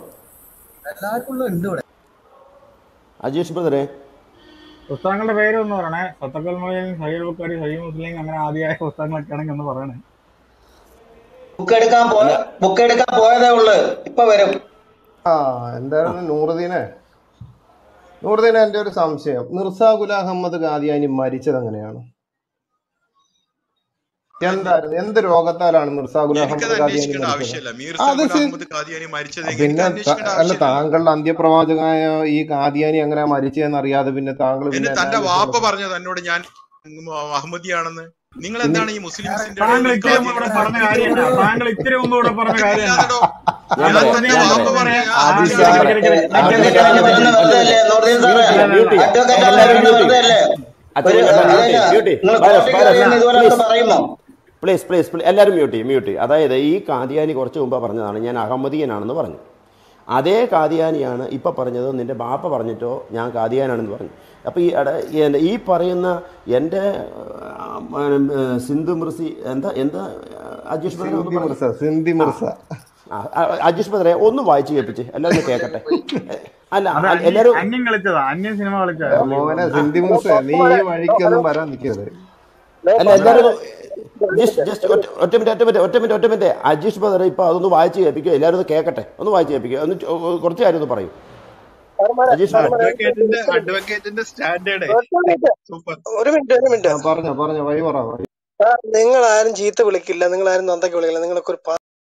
അജീഷ് ബ്രദറെ, പുസ്തകങ്ങളുടെ പേര് ഒന്ന് പറയണേ. സത്തക്കൽ മൊഴിയും സഹീൽ ബുഖാരി, സഹീൽ മുസ്ലിം, അങ്ങനെ ആദ്യമായ പുസ്തകങ്ങളൊക്കെ ആണെങ്കിൽ ഒന്ന് പറയണേ. ബുക്ക് എടുക്കാൻ പോയ അല്ല ബുക്ക് എടുക്കാൻ പോയതേ ഉള്ളു, ഇപ്പൊ വരും. ആ ആ എന്തായിരുന്നു നൂറുദ്ദീനെ? നൂറുദ്ദീനെ, എൻ്റെ ഒരു സംശയം, മിർസ ഗുലാം അഹമ്മദ് കാദിയാനി മരിച്ചത് എങ്ങനെയാണ്? എന്തായിരുന്നു, എന്ത് രോഗത്താലാണ് മിർസ ഗുലാം എനിക്കത് അഹമ്മദ് കാദിയാനി അന്വേഷിക്കേണ്ട മരിച്ചത്? ആവശ്യമില്ല. മീർസ അത് ഗുലാം ശരി. അഹമ്മദ് ഖാദിയാനി മരിച്ചത് എങ്ങനെ എനിക്ക് പിന്നെ ത- അന്വേഷിക്കേണ്ട അല്ല, ആവശ്യമില്ല. താങ്കളുടെ അന്ത്യപ്രവാചകനായ ഈ കാദിയാനി എങ്ങനെ മരിച്ചതെന്ന് അറിയാതെ പിന്നെ താങ്കൾ എന്നെ പിന്നെ എന്നാ തന്റെ വാപ്പ അന്വേഷിക്കണം? പറഞ്ഞത് എന്നോട് ഞാൻ അഹമ്മദിയാണെന്ന്. നിങ്ങൾ പിന്നെ എന്താണ് ഈ മുസ്ലിംസിന്റെ ഇടയിൽ താങ്കൾ ഈ ഇത്തിരി മുമ്പ് ഇവിടെ ഖാദിയാനി പറഞ്ഞ കാര്യം എന്നാ? താങ്കൾ ഇത്തിരി മുമ്പ് ഇവിടെ പറഞ്ഞ കാര്യം എന്നാ? അതില്ലാതെടോ. ഞാൻ ഞാൻ പറയാം തന്റെ ഞാൻ വാപ്പ പറയാം പറഞ്ഞു ഞാൻ ആ അജീഷ് നിക്ക് ഞാൻ നിക്ക് അഹമ്മദിയാണെന്ന്. നിക്ക് നിക്ക് പറയാം. നിക്ക് അജീഷ് നിക്ക് ഞാൻ നിക്ക് പറയാം. നിക്ക് ഒറ്റ പറയുന്നത് മിനിറ്റ് വെറുതെ അല്ലേ, മ്യൂട്ട് ചെയ്യാം നൂറുദ്ദീൻ സാറേ? മ്യൂട്ട് ചെയ്യാം. അഡ്വക്കേറ്റ് എല്ലാവരും പറയുന്നത് മ്യൂട്ട് വെറുതെ ചെയ്യും. അല്ലേ? അച്ഛൻ ഒരു എല്ലാവരും മ്യൂട്ട് ഇതല്ല, ചെയ്യും. മ്യൂട്ട് ചെയ്യും. നിങ്ങൾ ബാരസ് കോർട്ടിൽ ബാരസ് കയറി അല്ല ഇതുപോലൊക്കെ പ്ലീസ് പറയുമോ? പ്ലീസ് പ്ലീസ് പ്ലീസ് എല്ലാവരും മ്യൂട്ട് ചെയ്യും മ്യൂട്ട് ചെയ്യും. അതായത് ഈ കാദിയാനി കുറച്ച് മുമ്പ് പറഞ്ഞതാണ് ഞാൻ അഹമ്മദീയനാണെന്ന് പറഞ്ഞു. അതേ കാദിയാനിയാണ് ഇപ്പം പറഞ്ഞത് നിൻ്റെ ബാപ്പ പറഞ്ഞിട്ടോ ഞാൻ കാദിയാനാണെന്ന് പറഞ്ഞു. അപ്പോൾ ഈ അട- ഈ- ഈ പറയുന്ന എൻ്റെ സിന്ധു മിർസി എന്താ എന്താ അജീഷ് ബ്രദറെ ഒന്ന് സിന്ധി പറഞ്ഞു. മിർസ സിന്ധി ആ മിർസ ആ, ആ, അജീഷ് ബ്രദറെ ഒന്ന് വായിച്ച് കേൾപ്പിച്ച് എല്ലാവരും ഒന്ന് കേൾക്കട്ടെ. എ, അല്ല അത് അ- അന്യം എല്ലാവരും അന്യം കളിച്ചതാ, അന്യം സിനിമ കളിച്ച ഏ, പുള്ളി മോനെ പറഞ്ഞു. ആ സിന്ധി മിർസ, നീ ഈ വഴിക്കൊന്നും വരാൻ നിൽക്കരുത്. അല്ല എല്ലാവരും ജസ്റ്റ് ജസ്റ്റ് ഒറ്റ ഒറ്റ മിനിറ്റ് ഒറ്റ മിനിറ്റ് ഒറ്റ മിനിറ്റ് ഒറ്റ മിനിറ്റ് അജീഷ് ബ്രദർ ഇപ്പോൾ അതൊന്ന് വായിച്ച് കേൾപ്പിക്കുക. എല്ലാവരും ഒന്ന് കേൾക്കട്ടെ, ഒന്ന് വായിച്ച് കേൾപ്പിക്കുക. ഒന്ന് ചോ- കുറച്ച് കാര്യം ഒന്ന് പറയും അജീഷ് ബ്രദർ. അഡ്വക്കേറ്റിന്റെ അഡ്വക്കേറ്റിന്റെ സ്റ്റാൻഡേർഡ് സൂപ്പർ. ഒരു മിനിറ്റ് ഒരു ആ മിനിറ്റ് പറഞ്ഞോ പറഞ്ഞോ വഴി പറ വഴി. നിങ്ങൾ ആരും ചീത്ത വിളിക്കില്ല, നിങ്ങൾ ആരും നന്ദയ്ക്ക് വിളിക്കില്ല, നിങ്ങളൊക്കെ ഒരു പ-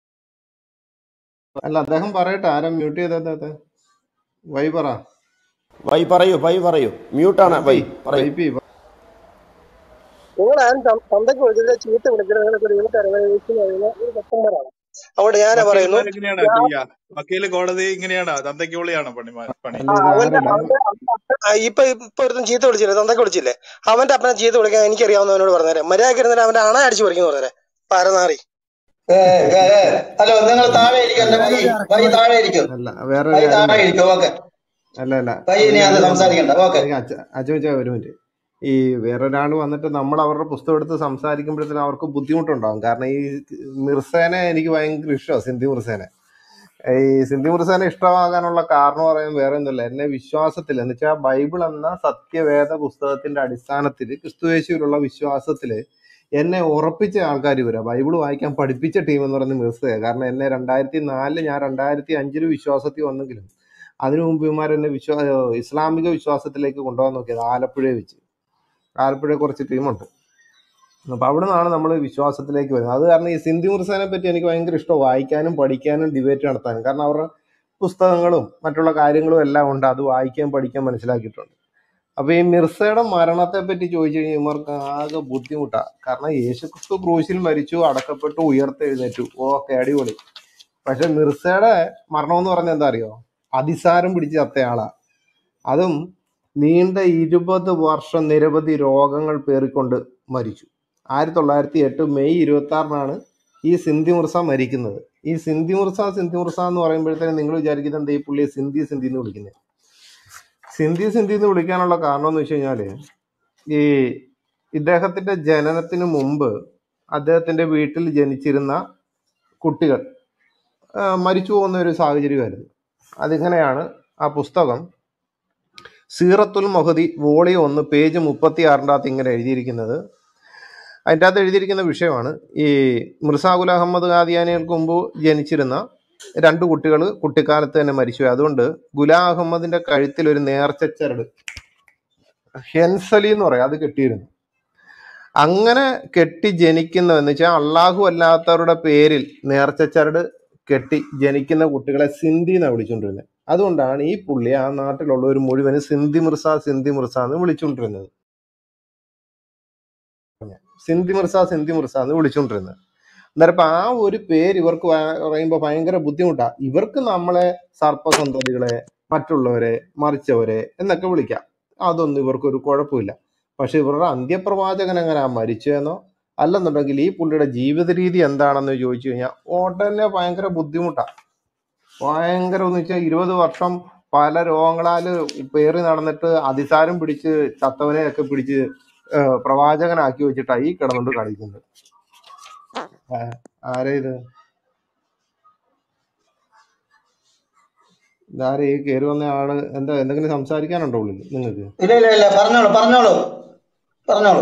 അല്ല അദ്ദേഹം പറയട്ടെ, ആരും മ്യൂട്ട് ചെയ്തേ. വഴി പറ. വൈ പറയൂ വൈ പറയൂ മ്യൂട്ടാണ് വൈപ്പി വൈ പറയൂ. വൈപ്പി നിങ്ങൾ ആരും തന്തയ്ക്ക് വിളിക്കില്ല, ചീത്ത വിളിക്കില്ല, നിങ്ങളൊക്കെ ദൈവത്തെ അറിയുന്ന ഒരു ഭക്തന്മാരാണ്. അവിടെ ഞാനാ പറയുന്നു, വക്കീലന്മാരെങ്ങനെയാണോ ചെയ്യാ? വക്കീല് കോടതി ഇങ്ങനെയാണോ? തന്തയ്ക്കുള്ളിയാണോ പണി പണി? അല്ല ആ ഇത് അവന്റെ ആരല്ല അവന്റെ ആ, ഇപ്പൊ ഇപ്പൊ ഒരുത്തും ചീത്ത വിളിച്ചില്ലേ, തന്തയ്ക്ക് വിളിച്ചില്ലേ, അവന്റെ അപ്പനെ ചീത്ത വിളിക്കാൻ എനിക്കറിയാവുന്നവനോട് പറഞ്ഞേരെ, മര്യാദക്ക് ഇരുന്നിട്ട് അവന്റെ അണ അടിച്ചു പറിക്കുന്നു പറഞ്ഞേരെ പരനാറി. ഏ ഏ ഏ ഹലോ, നിങ്ങൾ താഴെ ഇരിക്കും. എന്റെ വൈ വൈ താഴെ ഇരിക്കും, അല്ല വേറൊരു വൈ കാര്യം താഴെ പറയാം. ഇരിക്കും. ഓക്കെ, അല്ല അല്ല വൈ ഒരു ഇനി അത് കാര്യം ഞാൻ പറയാം. സംസാരിക്കണ്ട. ഓക്കെ, എനിക്ക് അച്ഛ അച്ഛൻ വെച്ചാൽ ഒരു മിനിറ്റ്. ഈ വേറൊരാൾ വന്നിട്ട് നമ്മൾ അവരുടെ പുസ്തകം എടുത്ത് സംസാരിക്കുമ്പോഴത്തേനും അവർക്ക് ബുദ്ധിമുട്ടുണ്ടാകും. കാരണം ഈ മിർസേനെ എനിക്ക് ഭയങ്കര ഇഷ്ടമാണ്, സിന്ധി മിർസേനെ. ഈ സിന്ധി മിർസേനെ ഇഷ്ടമാകാനുള്ള കാരണം പറയാൻ വേറെ ഒന്നുമില്ല, എന്നെ വിശ്വാസത്തിൽ എന്ന് വെച്ചാൽ ബൈബിൾ എന്ന സത്യവേദ പുസ്തകത്തിന്റെ അടിസ്ഥാനത്തിൽ ക്രിസ്തുയേശുവിലുള്ള വിശ്വാസത്തിൽ എന്നെ ഉറപ്പിച്ച ആൾക്കാർ വരാം. ബൈബിൾ വായിക്കാൻ പഠിപ്പിച്ച ടീം എന്ന് പറയുന്നത് മിർസയാണ്. കാരണം എന്നെ രണ്ടായിരത്തി നാലില് ഞാൻ രണ്ടായിരത്തി അഞ്ചില് വിശ്വാസത്തിൽ വന്നെങ്കിലും അതിനു മുമ്പ് ഇവന്മാർ എന്നെ വിശ്വാ ഇസ്ലാമിക വിശ്വാസത്തിലേക്ക് കൊണ്ടുപോകാൻ നോക്കിയത് ആലപ്പുഴയെ വെച്ച്. ആലപ്പുഴ കുറച്ച് ടീമുണ്ട്. അപ്പൊ അവിടെ നിന്നാണ് നമ്മൾ വിശ്വാസത്തിലേക്ക് വരുന്നത്. അത് കാരണം ഈ സിന്ധി മുർസേനെ പറ്റി എനിക്ക് ഭയങ്കര ഇഷ്ടം, വായിക്കാനും പഠിക്കാനും ഡിബേറ്റ് നടത്താനും. കാരണം അവരുടെ പുസ്തകങ്ങളും മറ്റുള്ള കാര്യങ്ങളും എല്ലാം ഉണ്ട്, അത് വായിക്കാൻ പഠിക്കാൻ മനസ്സിലാക്കിയിട്ടുണ്ട്. അപ്പൊ ഈ മിർസയുടെ മരണത്തെ പറ്റി ചോദിച്ചു കഴിഞ്ഞാൽ ഇവർക്ക് ആകെ ബുദ്ധിമുട്ടാ. കാരണം യേശുക്രിസ്തു ക്രൂശിൽ മരിച്ചു, അടക്കപ്പെട്ടു, ഉയർത്തെഴുന്നേറ്റു, ഓക്കെ അടിപൊളി. പക്ഷെ മിർസയുടെ മരണം എന്ന് പറഞ്ഞാൽ എന്താ അറിയോ? അതിസാരം പിടിച്ച് ചത്തയാളാ. അതും നീണ്ട ഇരുപത് വർഷം നിരവധി രോഗങ്ങൾ പേറിക്കൊണ്ട് മരിച്ചു. ആയിരത്തി തൊള്ളായിരത്തി എട്ട് മെയ് ഇരുപത്തി ആറിനാണ് ഈ സിന്ധി മിർസ മരിക്കുന്നത്. ഈ സിന്ധി മിർസ സിന്ധി മിർസ എന്ന് പറയുമ്പോഴത്തേനും നിങ്ങൾ വിചാരിക്കുന്നത് എന്താ ഈ പുള്ളിയെ സിന്ധി സിന്ധി എന്ന് വിളിക്കുന്നത്? സിന്ധി സിന്ധി എന്ന് വിളിക്കാനുള്ള കാരണം എന്ന് വെച്ച് കഴിഞ്ഞാല് ഈ ഇദ്ദേഹത്തിന്റെ ജനനത്തിന് മുമ്പ് അദ്ദേഹത്തിന്റെ വീട്ടിൽ ജനിച്ചിരുന്ന കുട്ടികൾ മരിച്ചു പോകുന്ന ഒരു സാഹചര്യമായിരുന്നു. അതിങ്ങനെയാണ്. ആ പുസ്തകം സീറത്തുൽ മഹദി വോളിയം ഒന്ന് പേജ് മുപ്പത്തി ആറിൻ്റെ അകത്ത് ഇങ്ങനെ എഴുതിയിരിക്കുന്നത്. അതിൻ്റെ അകത്ത് എഴുതിയിരിക്കുന്ന വിഷയമാണ് ഈ മിർസ ഗുലാം അഹമ്മദ് ഖാദിയാനികൾക്ക് മുമ്പ് ജനിച്ചിരുന്ന രണ്ട് കുട്ടികൾ കുട്ടിക്കാലത്ത് തന്നെ മരിച്ചു. അതുകൊണ്ട് ഗുലാം അഹമ്മദിന്റെ കഴുത്തിൽ ഒരു നേർച്ചച്ചരട്, ഹെൻസലി എന്ന് പറയും, അത് കെട്ടിയിരുന്നു. അങ്ങനെ കെട്ടി ജനിക്കുന്നതെന്ന് വെച്ചാൽ അള്ളാഹു അല്ലാത്തവരുടെ പേരിൽ നേർച്ചച്ചരട് കെട്ടി ജനിക്കുന്ന കുട്ടികളെ സിന്ധി എന്നാണ് വിളിച്ചുകൊണ്ടിരുന്നത്. അതുകൊണ്ടാണ് ഈ പുള്ളി ആ നാട്ടിലുള്ള ഒരു മുഴുവന് സിന്ധി മിർസ സിന്ധി മിർസ എന്ന് വിളിച്ചുകൊണ്ടിരുന്നത്. സിന്ധി മിർസ സിന്ധി മിർസ എന്ന് വിളിച്ചുകൊണ്ടിരുന്നത്. അന്നേരം ആ ഒരു പേര് ഇവർക്ക് പറയുമ്പോൾ ഭയങ്കര ബുദ്ധിമുട്ടാ. ഇവർക്ക് നമ്മളെ സർപ്പസന്തതികളെ, മറ്റുള്ളവരെ, മറിച്ചവരെ എന്നൊക്കെ വിളിക്കാം. അതൊന്നും ഇവർക്കൊരു കുഴപ്പമില്ല. പക്ഷെ ഇവരുടെ അന്ത്യപ്രവാചകൻ എങ്ങനെയാ മരിച്ചതെന്നോ അല്ലെന്നുണ്ടെങ്കിൽ ഈ പുള്ളിയുടെ ജീവിത രീതി എന്താണെന്ന് ചോദിച്ചു കഴിഞ്ഞാൽ ഉടനെ ഭയങ്കര ബുദ്ധിമുട്ടാണ്. ഭയങ്കര എന്ന് വെച്ചാൽ ഇരുപത് വർഷം പല രോഗങ്ങളാൽ പേറി നടന്നിട്ട് അതിസാരം പിടിച്ച് ചത്തവനെയൊക്കെ പിടിച്ച് പ്രവാചകനാക്കി വെച്ചിട്ടാണ് ഈ കിടന്നുകൊണ്ട് കളിക്കുന്നത്. ആരാ ഇത്? ഇതാരെ ഈ കയറി വന്ന ആള്? എന്താ എന്തെങ്കിലും സംസാരിക്കാനുണ്ടോ ഉള്ളിൽ നിങ്ങൾക്ക്? ഇല്ല ഇല്ല ഇല്ല പറഞ്ഞോളൂ പറഞ്ഞോളൂ പറഞ്ഞോളൂ.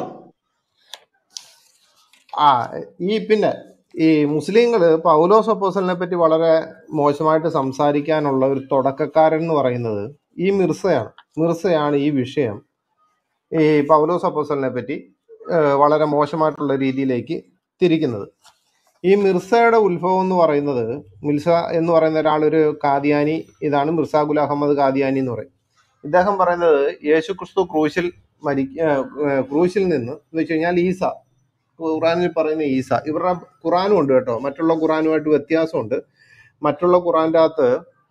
ആ ഈ പിന്നെ ഈ മുസ്ലിങ്ങൾ പൗലോസ് അപ്പോസ്തലനെ പറ്റി വളരെ മോശമായിട്ട് സംസാരിക്കാനുള്ള ഒരു തുടക്കക്കാരൻ എന്ന് പറയുന്നത് ഈ മിർസയാണ്. മിർസയാണ് ഈ വിഷയം ഈ പൗലോസ് അപ്പോസ്തലനെ പറ്റി വളരെ മോശമായിട്ടുള്ള രീതിയിലേക്ക് തിരിക്കുന്നത്. ഈ മിർസയുടെ ഉത്ഭവം എന്ന് പറയുന്നത്, മിർസ എന്ന് പറയുന്ന ഒരാളൊരു ഖാദിയാനി, ഇതാണ് മിർസ ഗുലാം അഹമ്മദ് ഖാദിയാനി എന്ന് പറയും. ഇദ്ദേഹം പറയുന്നത് യേശുക്രിസ്തു ക്രൂശിൽ മരി ക്രൂശിൽ നിന്ന് എന്ന് വെച്ച് കഴിഞ്ഞാൽ ഈസ, ഖുറാനിൽ പറയുന്ന ഈസ, ഇവരുടെ ഖുറാനും ഉണ്ട് കേട്ടോ, മറ്റുള്ള ഖുറാനുമായിട്ട് വ്യത്യാസമുണ്ട്. മറ്റുള്ള ഖുറാൻ്റെ അകത്ത്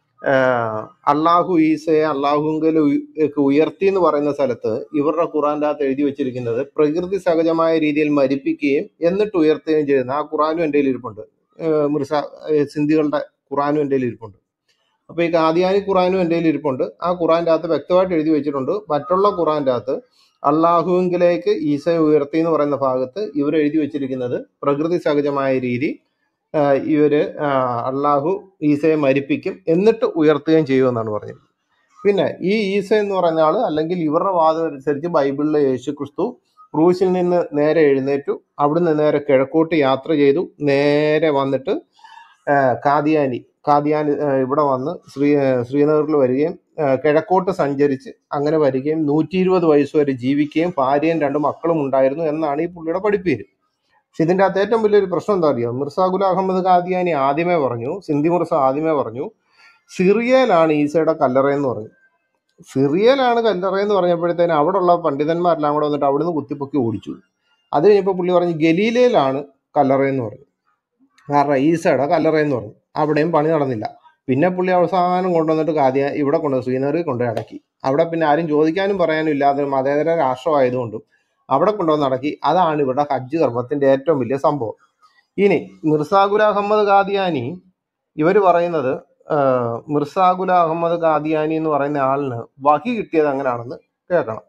അള്ളാഹു ഈസയെ അള്ളാഹുങ്കൽ ഉയർത്തി എന്ന് പറയുന്ന സ്ഥലത്ത് ഇവരുടെ ഖുറാൻ്റെ അകത്ത് എഴുതി വെച്ചിരിക്കുന്നത് പ്രകൃതി സഹജമായ രീതിയിൽ മരിപ്പിക്കുകയും എന്നിട്ട് ഉയർത്തുകയും ചെയ്യുന്ന ആ ഖുറാനും എൻ്റെ കയ്യിൽ ഇരിപ്പുണ്ട്. മിർസ സിന്ധികളുടെ ഖുറാനും എൻ്റെ കയ്യിൽ ഇരിപ്പുണ്ട്. അപ്പോൾ ഈ ഖാദിയാനി ഖുറാനും എൻ്റെ കയ്യിൽ ഇരിപ്പുണ്ട്. ആ ഖുറാൻ്റെ അകത്ത് വ്യക്തമായിട്ട് എഴുതി വെച്ചിട്ടുണ്ട്. മറ്റുള്ള ഖുറാൻ്റെ അകത്ത് അള്ളാഹുവിലേക്ക് ഈസയെ ഉയർത്തി എന്ന് പറയുന്ന ഭാഗത്ത് ഇവർ എഴുതി വെച്ചിരിക്കുന്നത് പ്രകൃതി സഹജമായ രീതി ഇവര് അള്ളാഹു ഈസയെ മരിപ്പിക്കും എന്നിട്ട് ഉയർത്തുകയും ചെയ്യുമെന്നാണ് പറഞ്ഞത്. പിന്നെ ഈ ഈസ എന്ന് പറഞ്ഞ ആള്, അല്ലെങ്കിൽ ഇവരുടെ വാദം അനുസരിച്ച് ബൈബിളിലെ യേശുക്രിസ്തു ക്രൂശിൽ നിന്ന് നേരെ എഴുന്നേറ്റു, അവിടുന്ന് നേരെ കിഴക്കോട്ട് യാത്ര ചെയ്തു, നേരെ വന്നിട്ട് ഖാദിയാനി ഖാദിയാനി ഇവിടെ വന്ന് ശ്രീ ശ്രീനഗറിൽ വരികയും കിഴക്കോട്ട് സഞ്ചരിച്ച് അങ്ങനെ വരികയും നൂറ്റി ഇരുപത് വയസ്സ് വരെ ജീവിക്കുകയും ഭാര്യയും രണ്ട് മക്കളും ഉണ്ടായിരുന്നു എന്നാണ് ഈ പുള്ളിയുടെ പഠിപ്പേര്. പക്ഷെ ഇതിൻ്റെ അകത്ത് ഏറ്റവും വലിയൊരു പ്രശ്നം എന്താ അറിയോ? മിർസ ഗുലാം അഹമ്മദ് ഖാദിയാനി ആദ്യമേ പറഞ്ഞു, സിന്ധി മിർസ ആദ്യമേ പറഞ്ഞു സിറിയയിലാണ് ഈസയുടെ കല്ലറയെന്ന് പറഞ്ഞു. സിറിയയിലാണ് കല്ലറയെന്ന് പറഞ്ഞപ്പോഴത്തേന് അവിടെയുള്ള പണ്ഡിതന്മാരെല്ലാം കൂടെ വന്നിട്ട് അവിടുന്ന് കുത്തിപ്പൊക്കി ഓടിച്ചു. അത് കഴിഞ്ഞപ്പോൾ പുള്ളി പറഞ്ഞു ഗലീലയിലാണ് കല്ലറയെന്ന് പറഞ്ഞു, കാരണം ഈസയുടെ കല്ലറയെന്ന് പറഞ്ഞു. അവിടെയും പണി നടന്നില്ല. പിന്നെ പുള്ളി അവസാനം കൊണ്ടുവന്നിട്ട് ഖാദിയ ഇവിടെ കൊണ്ടുവന്ന് ശ്രീനഗറിൽ കൊണ്ടുപോയി അടക്കി. അവിടെ പിന്നെ ആരും ചോദിക്കാനും പറയാനും ഇല്ലാതെ മതേതര രാഷ്ട്രമായതുകൊണ്ടും അവിടെ കൊണ്ടുവന്ന് അടക്കി. അതാണ് ഇവരുടെ ഹജ്ജ് കർമ്മത്തിന്റെ ഏറ്റവും വലിയ സംഭവം. ഇനി മിർസ ഗുലാം അഹമ്മദ് ഖാദിയാനി, ഇവർ പറയുന്നത് മിർസ ഗുലാം അഹമ്മദ് ഖാദിയാനി എന്ന് പറയുന്ന ആളിന് വഹി കിട്ടിയത് എങ്ങനെയാണെന്ന് കേൾക്കണം.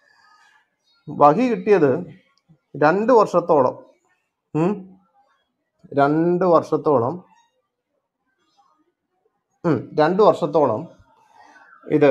വഹി കിട്ടിയത് രണ്ട് വർഷത്തോളം രണ്ട് വർഷത്തോളം രണ്ട് വർഷത്തോളം ഇത്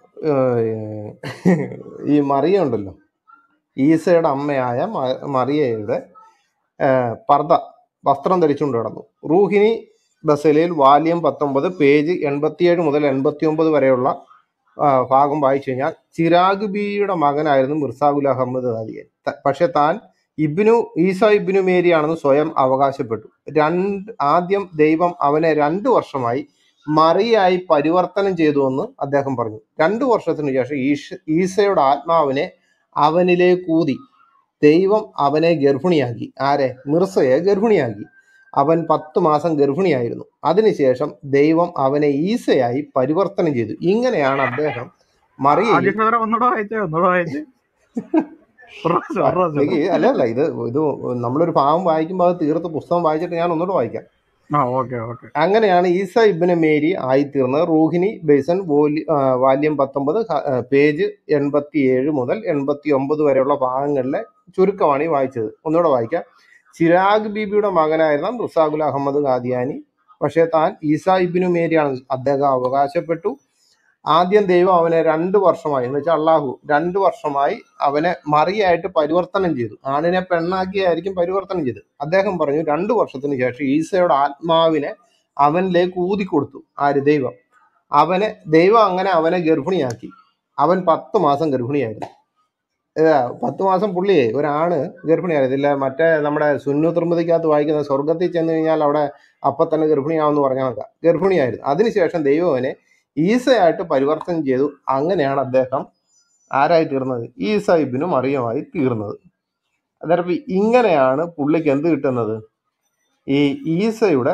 ഈ മറിയ ഉണ്ടല്ലോ, ഈസയുടെ അമ്മയായ മറിയയുടെ പർദ്ദ വസ്ത്രം ധരിച്ചുകൊണ്ട് കിടന്നു. റൂഹിനി ബസലയിൽ വാല്യം പത്തൊമ്പത് പേജ് എൺപത്തിയേഴ് മുതൽ എൺപത്തി ഒമ്പത് വരെയുള്ള ഭാഗം വായിച്ചു കഴിഞ്ഞാൽ ചിരാഗ് ബിയുടെ മകനായിരുന്നു മിർസ ഗുലാം അഹമ്മദ് ഖാദിയാനി. പക്ഷെ താൻ ഇബ്നു ഈസ ഇബ്നു മേരി ആണെന്ന് സ്വയം അവകാശപ്പെട്ടു. രണ്ട് ആദ്യം ദൈവം അവനെ രണ്ടു വർഷമായി മറിയായി പരിവർത്തനം ചെയ്തു എന്ന് അദ്ദേഹം പറഞ്ഞു. രണ്ടു വർഷത്തിനു ശേഷം ഈശ ഈസയുടെ ആത്മാവിനെ അവനിലേക്ക് ഊതി ദൈവം അവനെ ഗർഭിണിയാക്കി. ആരെ? മിർസയെ ഗർഭിണിയാക്കി. അവൻ പത്തു മാസം ഗർഭിണിയായിരുന്നു. അതിനുശേഷം ദൈവം അവനെ ഈസയായി പരിവർത്തനം ചെയ്തു. ഇങ്ങനെയാണ് അദ്ദേഹം മറിയയിൽ അജീഷ് ബ്രദറെ ഒന്നുകൂടെ വായിച്ചേ ഒന്നുകൂടെ വായിച്ച് ഒരു പ്രാവശ്യം ഒരു പ്രാവശ്യം എനിക്ക് അല്ല അല്ല ഇത് ഇത് നമ്മളൊരു ഭാഗം വായിക്കുമ്പോൾ അത് തീർത്ത് പുസ്തകം വായിച്ചിട്ട് ഞാൻ ഒന്നുകൂടെ വായിക്കാം. ആ ഓക്കെ ഓക്കെ. അങ്ങനെയാണ് ഈസ ഇബ്ന് മേരി ആയിത്തീർന്നത്. റൂഹിനി ബേസൻ വോലി വാല്യം പത്തൊമ്പത് പേജ് എൺപത്തി ഏഴ് മുതൽ എൺപത്തി ഒമ്പത് വരെയുള്ള ഭാഗങ്ങളിലെ ചുരുക്കമാണ് ഈ വായിച്ചത്. ഒന്നുകൂടെ വായിക്കാം. ചിരാഗ് ബീബിയുടെ മകനായിരുന്ന മിർസാ അഹമ്മദ് ഖാദിയാനി പക്ഷേ താൻ ഈസ ഇബ്നു മേരിയാണ് അദ്ദേഹം അവകാശപ്പെട്ടു. ആദ്യം ദൈവം അവനെ രണ്ടു വർഷമായി എന്ന് വെച്ചാൽ അള്ളാഹു രണ്ടു വർഷമായി അവനെ മറിയായിട്ട് പരിവർത്തനം ചെയ്തു. ആണിനെ പെണ്ണാക്കിയായിരിക്കും പരിവർത്തനം ചെയ്ത്. അദ്ദേഹം പറഞ്ഞു രണ്ടു വർഷത്തിന് ശേഷം ഈസയുടെ ആത്മാവിനെ അവനിലേക്ക് ഊതിക്കൊടുത്തു. ആര്? ദൈവം. അവനെ ദൈവം അങ്ങനെ അവനെ ഗർഭിണിയാക്കി. അവൻ പത്ത് മാസം ഗർഭിണിയായിരുന്നു. ഏതാ പത്ത് മാസം പുള്ളിയെ ഒരാണ് ഗർഭിണിയായിരുന്നു. ഇല്ല മറ്റേ നമ്മുടെ സുന്നു നിർമ്മിതിക്കകത്ത് വായിക്കുന്ന സ്വർഗത്തിൽ ചെന്ന് കഴിഞ്ഞാൽ അവിടെ അപ്പൊ തന്നെ ഗർഭിണിയാവെന്ന് പറഞ്ഞാൽ നോക്കാം. ഗർഭിണിയായിരുന്നു. അതിനുശേഷം ദൈവം അവനെ ഈസയായിട്ട് പരിവർത്തനം ചെയ്തു. അങ്ങനെയാണ് അദ്ദേഹം ആരായി തീർന്നത്? ഈസ ഇബ്നു മറിയമായി തീർന്നത്. അന്നേരം ഇങ്ങനെയാണ് പുള്ളിക്ക് എന്ത് കിട്ടുന്നത്? ഈ ഈസയുടെ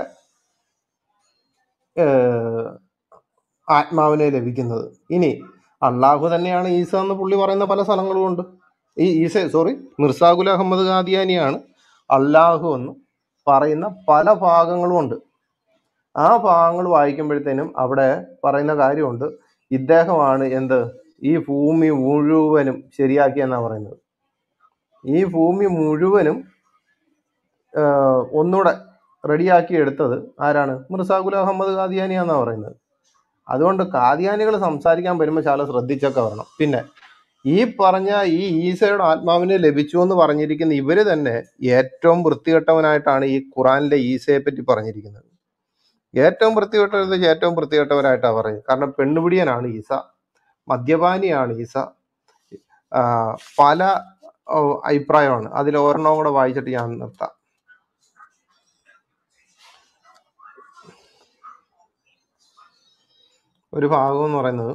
ആത്മാവിനെ ലഭിക്കുന്നത്. ഇനി അള്ളാഹു തന്നെയാണ് ഈസ എന്ന് പുള്ളി പറയുന്ന പല സ്ഥലങ്ങളും ഉണ്ട്. ഈ ഈസ സോറി മിർസാ ഗുലാം അഹമ്മദ് ഖാദിയാനിയാണ് അള്ളാഹു എന്ന് പറയുന്ന പല ഭാഗങ്ങളും ഉണ്ട്. ആ ഭാഗങ്ങൾ വായിക്കുമ്പോഴത്തേനും അവിടെ പറയുന്ന കാര്യമുണ്ട്. ഇദ്ദേഹമാണ് എന്ത് ഈ ഭൂമി മുഴുവനും ശരിയാക്കിയെന്നാണ് പറയുന്നത്. ഈ ഭൂമി മുഴുവനും ഒന്നുകൂടെ റെഡിയാക്കി എടുത്തത് ആരാണ്? മിർസാ ഗുലാം അഹമ്മദ് ഖാദിയാനിയാന്നാണ് പറയുന്നത്. അതുകൊണ്ട് ഖാദിയാനികൾ സംസാരിക്കാൻ വരുമ്പോൾ ശാല ശ്രദ്ധിച്ചൊക്കെ വരണം. പിന്നെ ഈ പറഞ്ഞ ഈ ഈസയുടെ ആത്മാവിനെ ലഭിച്ചു എന്ന് പറഞ്ഞിരിക്കുന്ന ഇവര് തന്നെ ഏറ്റവും വൃത്തികെട്ടവനായിട്ടാണ് ഈ ഖുറാനിലെ ഈസയെ പറ്റി പറഞ്ഞിരിക്കുന്നത്. ഏറ്റവും വൃത്തികെട്ടത് ഏറ്റവും വൃത്തികെട്ടവരായിട്ടാണ് പറയുന്നത്. കാരണം പെണ്ണുപിടിയനാണ് ഈസ, മദ്യപാനിയാണ് ഈസ, പല അഭിപ്രായമാണ്. അതിൽ ഒരെണ്ണം കൂടെ വായിച്ചിട്ട് ഞാൻ നിർത്താം. ഒരു ഭാഗം എന്ന് പറയുന്നത്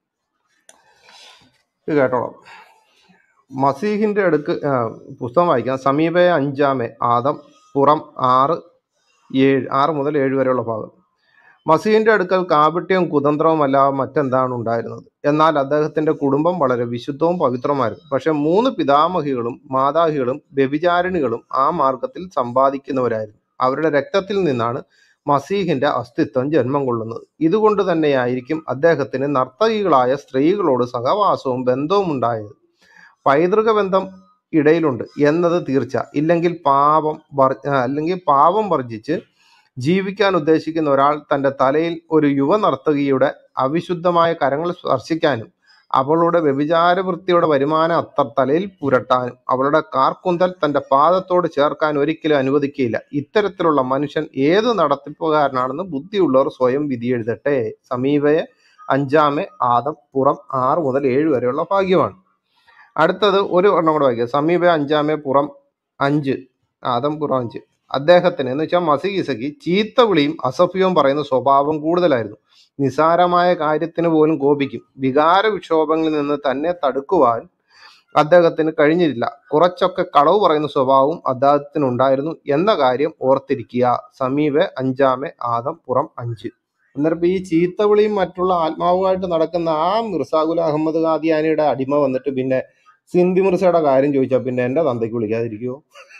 ഇത് കേട്ടോളാം. മസീഹിന്റെ അടുക്ക് പുസ്തകം വായിക്കാം. സമീപയ അഞ്ചാമേ ആദം പുറം ആറ് ഏഴ് ആറ് മുതൽ ഏഴ് വരെയുള്ള ഭാഗം. മസീഹിന്റെ അടുക്കൽ കാപട്യവും കുതന്ത്രവും അല്ലാതെ മറ്റെന്താണ് ഉണ്ടായിരുന്നത്? എന്നാൽ അദ്ദേഹത്തിന്റെ കുടുംബം വളരെ വിശുദ്ധവും പവിത്രമായിരുന്നു. പക്ഷെ മൂന്ന് പിതാമഹികളും മാതാഹികളും വ്യഭിചാരിണികളും ആ മാർഗത്തിൽ സമ്പാദിക്കുന്നവരായിരുന്നു. അവരുടെ രക്തത്തിൽ നിന്നാണ് മസീഹിന്റെ അസ്തിത്വം ജന്മം കൊള്ളുന്നത്. ഇതുകൊണ്ട് തന്നെയായിരിക്കും അദ്ദേഹത്തിന് നർത്തകികളായ സ്ത്രീകളോട് സഹവാസവും ബന്ധവും ഉണ്ടായത്. പൈതൃക ബന്ധം ഇടയിലുണ്ട് എന്നത് തീർച്ച. ഇല്ലെങ്കിൽ പാപം അല്ലെങ്കിൽ പാപം വർജിച്ച് ജീവിക്കാൻ ഉദ്ദേശിക്കുന്ന ഒരാൾ തൻ്റെ തലയിൽ ഒരു യുവ നർത്തകിയുടെ അവിശുദ്ധമായ കരങ്ങൾ സ്പർശിക്കാനും അവളുടെ വ്യഭിചാരവൃത്തിയുടെ വരുമാനം അത്ര തലയിൽ പുരട്ടാനും അവളുടെ കാർക്കുന്തൽ തൻ്റെ പാദത്തോട് ചേർക്കാൻ ഒരിക്കലും അനുവദിക്കുകയില്ല. ഇത്തരത്തിലുള്ള മനുഷ്യൻ ഏത് നടത്തിപ്പുകാരനാണെന്ന് ബുദ്ധിയുള്ളവർ സ്വയം വിധിയെഴുതട്ടെ. സമീപയെ അഞ്ചാമേ ആദം പുറം ആറ് മുതൽ ഏഴ് വരെയുള്ള ഭാഗ്യമാണ്. അടുത്തത് ഒരു എണ്ണം കൂടെ വായിക്കുക. സമീപ അഞ്ചാമേ പുറം അഞ്ച് ആദം പുറം അഞ്ച്. അദ്ദേഹത്തിന് എന്ന് വെച്ചാൽ മസീഹയ്ക്ക് ചീത്ത വിളിയും അസഭ്യവും പറയുന്ന സ്വഭാവം കൂടുതലായിരുന്നു. നിസാരമായ കാര്യത്തിന് പോലും കോപിക്കും. വികാര വിക്ഷോഭങ്ങളിൽ നിന്ന് തന്നെ തടുക്കുവാൻ അദ്ദേഹത്തിന് കഴിഞ്ഞില്ല. കുറച്ചൊക്കെ കളവ് പറയുന്ന സ്വഭാവവും അദ്ദേഹത്തിന് ഉണ്ടായിരുന്നു എന്ന കാര്യം ഓർത്തിരിക്കുക. സമീപ അഞ്ചാമേ ആദം പുറം അഞ്ച്. അന്നേരം ഈ ചീത്തവിളിയും മറ്റുള്ള ആത്മാവുമായിട്ട് നടക്കുന്ന ആ മിർസാ ഗുലാം അഹമ്മദ് ഖാദിയാനിയുടെ അടിമ വന്നിട്ട് പിന്നെ സിന്ധി മിർസയുടെ കാര്യം ചോദിച്ചാൽ പിന്നെ എന്റെ തന്തയ്ക്ക് വിളിക്കാതിരിക്കുവോ?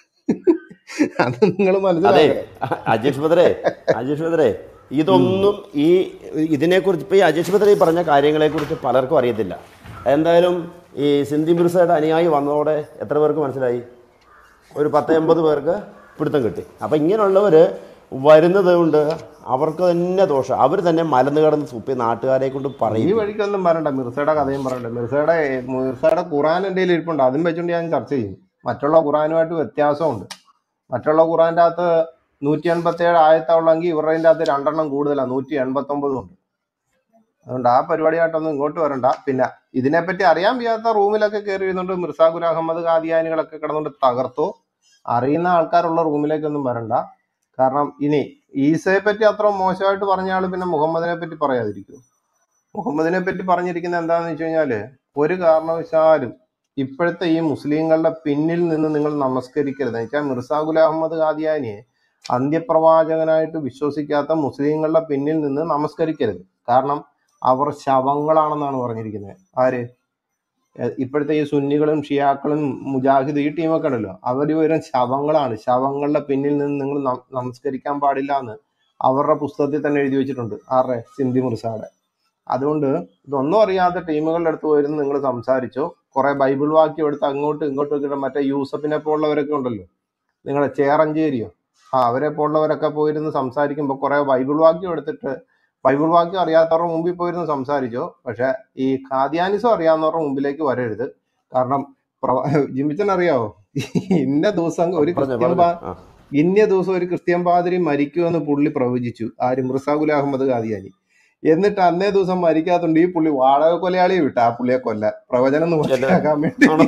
അത് നിങ്ങൾ മനസ്സിലാക്കണം. അജീഷ് ബദ്രേ അജീഷ് ബദ്രേ ഇതൊന്നും ഈ ഇതിനെക്കുറിച്ച് ഇപ്പൊ ഈ അജീഷ് ബദ്രേ പറഞ്ഞ കാര്യങ്ങളെ കുറിച്ച് പലർക്കും അറിയത്തില്ല. എന്തായാലും ഈ സിന്ധി മിർസയുടെ അനുയായി വന്നതോടെ എത്ര പേർക്ക് മനസ്സിലായി? ഒരു പത്ത് എൺപത് പേർക്ക് പിടുത്തം കിട്ടി. അപ്പം ഇങ്ങനെയുള്ളവർ വരുന്നത് കൊണ്ട് അവർക്ക് തന്നെ ദോഷം. അവർ തന്നെ മലന്ന് കിടന്ന് സുപ്പി നാട്ടുകാരെ കൊണ്ട് പറയും. ഈ വഴിക്കൊന്നും പറയണ്ട, മിർസയുടെ കഥയും പറയണ്ട. മിർസയുടെ മിർസയുടെ ഖുറാൻ എൻ്റെ കയ്യിൽ ഇരിപ്പുണ്ട്. അതും വെച്ചുകൊണ്ട് ഞാൻ ചർച്ച ചെയ്യും. മറ്റുള്ള ഖുറാനുമായിട്ട് വ്യത്യാസമുണ്ട്. മറ്റുള്ള ഖുറാൻ്റെ അകത്ത് നൂറ്റി എൺപത്തി ഏഴ് ആയത്തുള്ളെങ്കിൽ ഇവരുടെ അകത്ത് രണ്ടെണ്ണം കൂടുതലാണ്, നൂറ്റി എൺപത്തൊമ്പതും ഉണ്ട്. അതുകൊണ്ട് ആ പരിപാടിയായിട്ടൊന്നും ഇങ്ങോട്ട് വരണ്ട. പിന്നെ ഇതിനെപ്പറ്റി അറിയാൻ വയ്യാത്ത റൂമിലൊക്കെ കയറി ഇരുന്നുകൊണ്ട് മിർസാ ഗുലാം അഹമ്മദ് ഖാദിയാനികളൊക്കെ കിടന്നുകൊണ്ട് തകർത്തോ അറിയുന്ന ആൾക്കാരുള്ള റൂമിലേക്കൊന്നും വരണ്ട. കാരണം ഇനി ഈസയെ പറ്റി അത്ര മോശമായിട്ട് പറഞ്ഞ ആള് പിന്നെ മുഹമ്മദിനെ പറ്റി പറയാതിരിക്കും. മുഹമ്മദിനെ പറ്റി പറഞ്ഞിരിക്കുന്നത് എന്താണെന്ന് വെച്ച് കഴിഞ്ഞാല്, ഒരു കാരണവശാലും ഇപ്പോഴത്തെ ഈ മുസ്ലിങ്ങളുടെ പിന്നിൽ നിന്ന് നിങ്ങൾ നമസ്കരിക്കരുത്. എന്ന് വെച്ചാൽ മിർസാ ഗുലാം അഹമ്മദ് ഖാദിയാനിയെ അന്ത്യപ്രവാചകനായിട്ട് വിശ്വസിക്കാത്ത മുസ്ലിങ്ങളുടെ പിന്നിൽ നിന്ന് നമസ്കരിക്കരുത്. കാരണം അവർ ശവങ്ങളാണെന്നാണ് പറഞ്ഞിരിക്കുന്നത്. ആര്? എ- ഇപ്പോഴത്തെ ഈ സുന്നികളും ഷിയാക്കളും മുജാഹിദ് ഈ ടീമൊക്കെ ഉണ്ടല്ലോ, അവർ വരും ശവങ്ങളാണ്. ശവങ്ങളുടെ പിന്നിൽ നിന്ന് നിങ്ങൾ നം- നമസ്കരിക്കാൻ പാടില്ല എന്ന് അവരുടെ പുസ്തകത്തിൽ തന്നെ എഴുതി വെച്ചിട്ടുണ്ട്. ആരുടെ? സിന്ധി മുർസാടെ. അതുകൊണ്ട് ഇതൊന്നും അറിയാത്ത ടീമുകളുടെ അടുത്ത് പോയിരുന്നു നിങ്ങൾ സംസാരിച്ചോ, കുറെ ബൈബിൾ വാക്യം എടുത്ത് അങ്ങോട്ടും ഇങ്ങോട്ടും ഒക്കെ മറ്റേ യൂസഫിനെ പോലുള്ളവരൊക്കെ ഉണ്ടല്ലോ, നിങ്ങളുടെ ചേറഞ്ചേരിയോ, ആ അവരെ പോലുള്ളവരൊക്കെ പോയിരുന്ന് സംസാരിക്കുമ്പോൾ കുറെ ബൈബിൾ വാക്യം എടുത്തിട്ട്, ബൈബിൾ വാക്യം അറിയാത്തവരുടെ മുമ്പിൽ പോയിരുന്ന് സംസാരിച്ചോ. പക്ഷെ ഈ ഖാദിയാനിസം അറിയാവുന്നവരുടെ മുമ്പിലേക്ക് വരരുത്. കാരണം പ്രവ- ജിമിച്ചൻ അറിയാവോ, ഇന്ന ദിവസം ഒരു പറഞ്ഞോ ക്രിസ്ത്യൻ പറഞ്ഞോ. പാ ആ ഇന്ന ദിവസം ഒരു ക്രിസ്ത്യൻ പാതിരി മരിക്കുമെന്ന് പുള്ളി പ്രവചിച്ചു. ആര്? മിർസാ ഗുലാം അഹമ്മദ് ഖാദിയാനി. എന്നിട്ട് അന്നേ ദിവസം മരിക്കാത്തോണ്ട് ഈ പുള്ളി വാടക കൊലയാളിയെ വിട്ട ആ പുള്ളിയെ കൊല്ലാൻ, പ്രവചനം എന്റെ നിവൃത്തിയാക്കാൻ വേണ്ടി. ആണോ?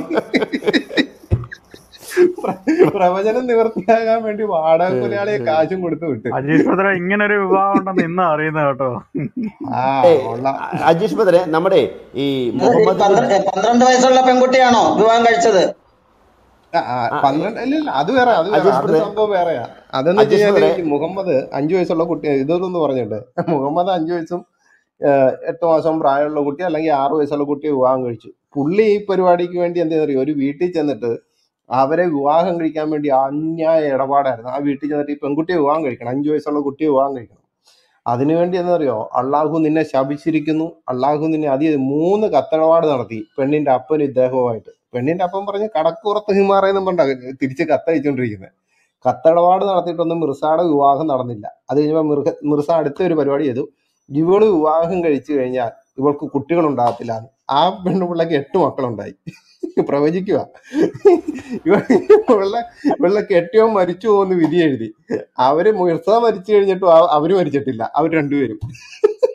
പ്ര- പ്രവചനം നിവൃത്തിയാകാൻ വേണ്ടി വാടക ശരി കൊലയാളിയെ ശരി. കാശും കൊടുത്ത് വിട്ട്. അജീഷ് ബ്രദറെ, ഇങ്ങനെ ഒരു വിഭാഗം ഉണ്ടെന്ന് ഇന്ന് അറിയുന്നത് കേട്ടോ. ആ ഏ ഉള്ള അജീഷ് ബദറെ, നമ്മുടെ ഈ അത് ഈ മുഹമ്മദ് പന്ത്ര നബി പന്ത്രണ്ട് വയസ്സുള്ള പെൺകുട്ടിയാണോ വിവാഹം കഴിച്ചത്? ആ, ആ, ആ, പന്ത്രണ്ട് ഇല്ല ഇല്ല, അത് വേറെ, അത് വേറെ, അജീഷ് അത് ബദറെ, സംഭവം വേറെയാ. അതെന്ന് വെച്ച് അജീഷ് കഴിഞ്ഞാല് ബദറെ, ഈ മുഹമ്മദ് അഞ്ചു വയസ്സുള്ള കുട്ടി, ഇതൊന്നും പറഞ്ഞിട്ട് മുഹമ്മദ് അഞ്ചു വയസ്സും ഏഹ്, എട്ട് മാസം പ്രായമുള്ള കുട്ടി അല്ലെങ്കിൽ ആറു വയസ്സുള്ള കുട്ടിയെ വിവാഹം കഴിച്ചു. പുള്ളി ഈ പരിപാടിക്ക് വേണ്ടി എന്താ അറിയോ, ഒരു വീട്ടിൽ ചെന്നിട്ട് അവരെ വിവാഹം കഴിക്കാൻ വേണ്ടി അന്യായ ഇടപാടായിരുന്നു. ആ വീട്ടിൽ ചെന്നിട്ട് ഈ പെൺകുട്ടിയെ വിവാഹം കഴിക്കണം, അഞ്ചു വയസ്സുള്ള കുട്ടിയെ വിവാഹം കഴിക്കണം. അതിനുവേണ്ടി എന്താ അള്ളാഹു നിന്നെ ശപിച്ചിരിക്കുന്നു, അള്ളാഹു നിന്നെ അതി മൂന്ന് കത്തടപാട് നടത്തി പെണ്ണിന്റെ അപ്പനും ഇദ്ദേഹവുമായിട്ട്. പെണ്ണിന്റെ അപ്പം പറഞ്ഞ് കടക്കുറത്ത് ഹിമാറയെന്നും പറഞ്ഞ തിരിച്ച് കത്തയച്ചുകൊണ്ടിരിക്കുന്നത്. കത്തടപാട് നടത്തിയിട്ടൊന്നും മിർസാടെ വിവാഹം നടന്നില്ല. അത് കഴിഞ്ഞപ്പോൾ മിർഹ മിർസ അടുത്ത ഒരു പരിപാടി ചെയ്തു, ഇവള് വിവാഹം കഴിച്ചു കഴിഞ്ഞാൽ ഇവൾക്ക് കുട്ടികൾ ഉണ്ടാകത്തില്ല. ആ പെണ്ണുപിള്ളക്ക് എട്ട് മക്കളുണ്ടായി. പ്രവചിക്കുക. ഇവളെ ഇവളെ കെട്ടിയോ മരിച്ചു പോകുന്ന വിധി എഴുതി. അവര് മിർസ മരിച്ചു കഴിഞ്ഞിട്ടും ആ- അവര് മരിച്ചിട്ടില്ല, അവർ രണ്ടുപേരും.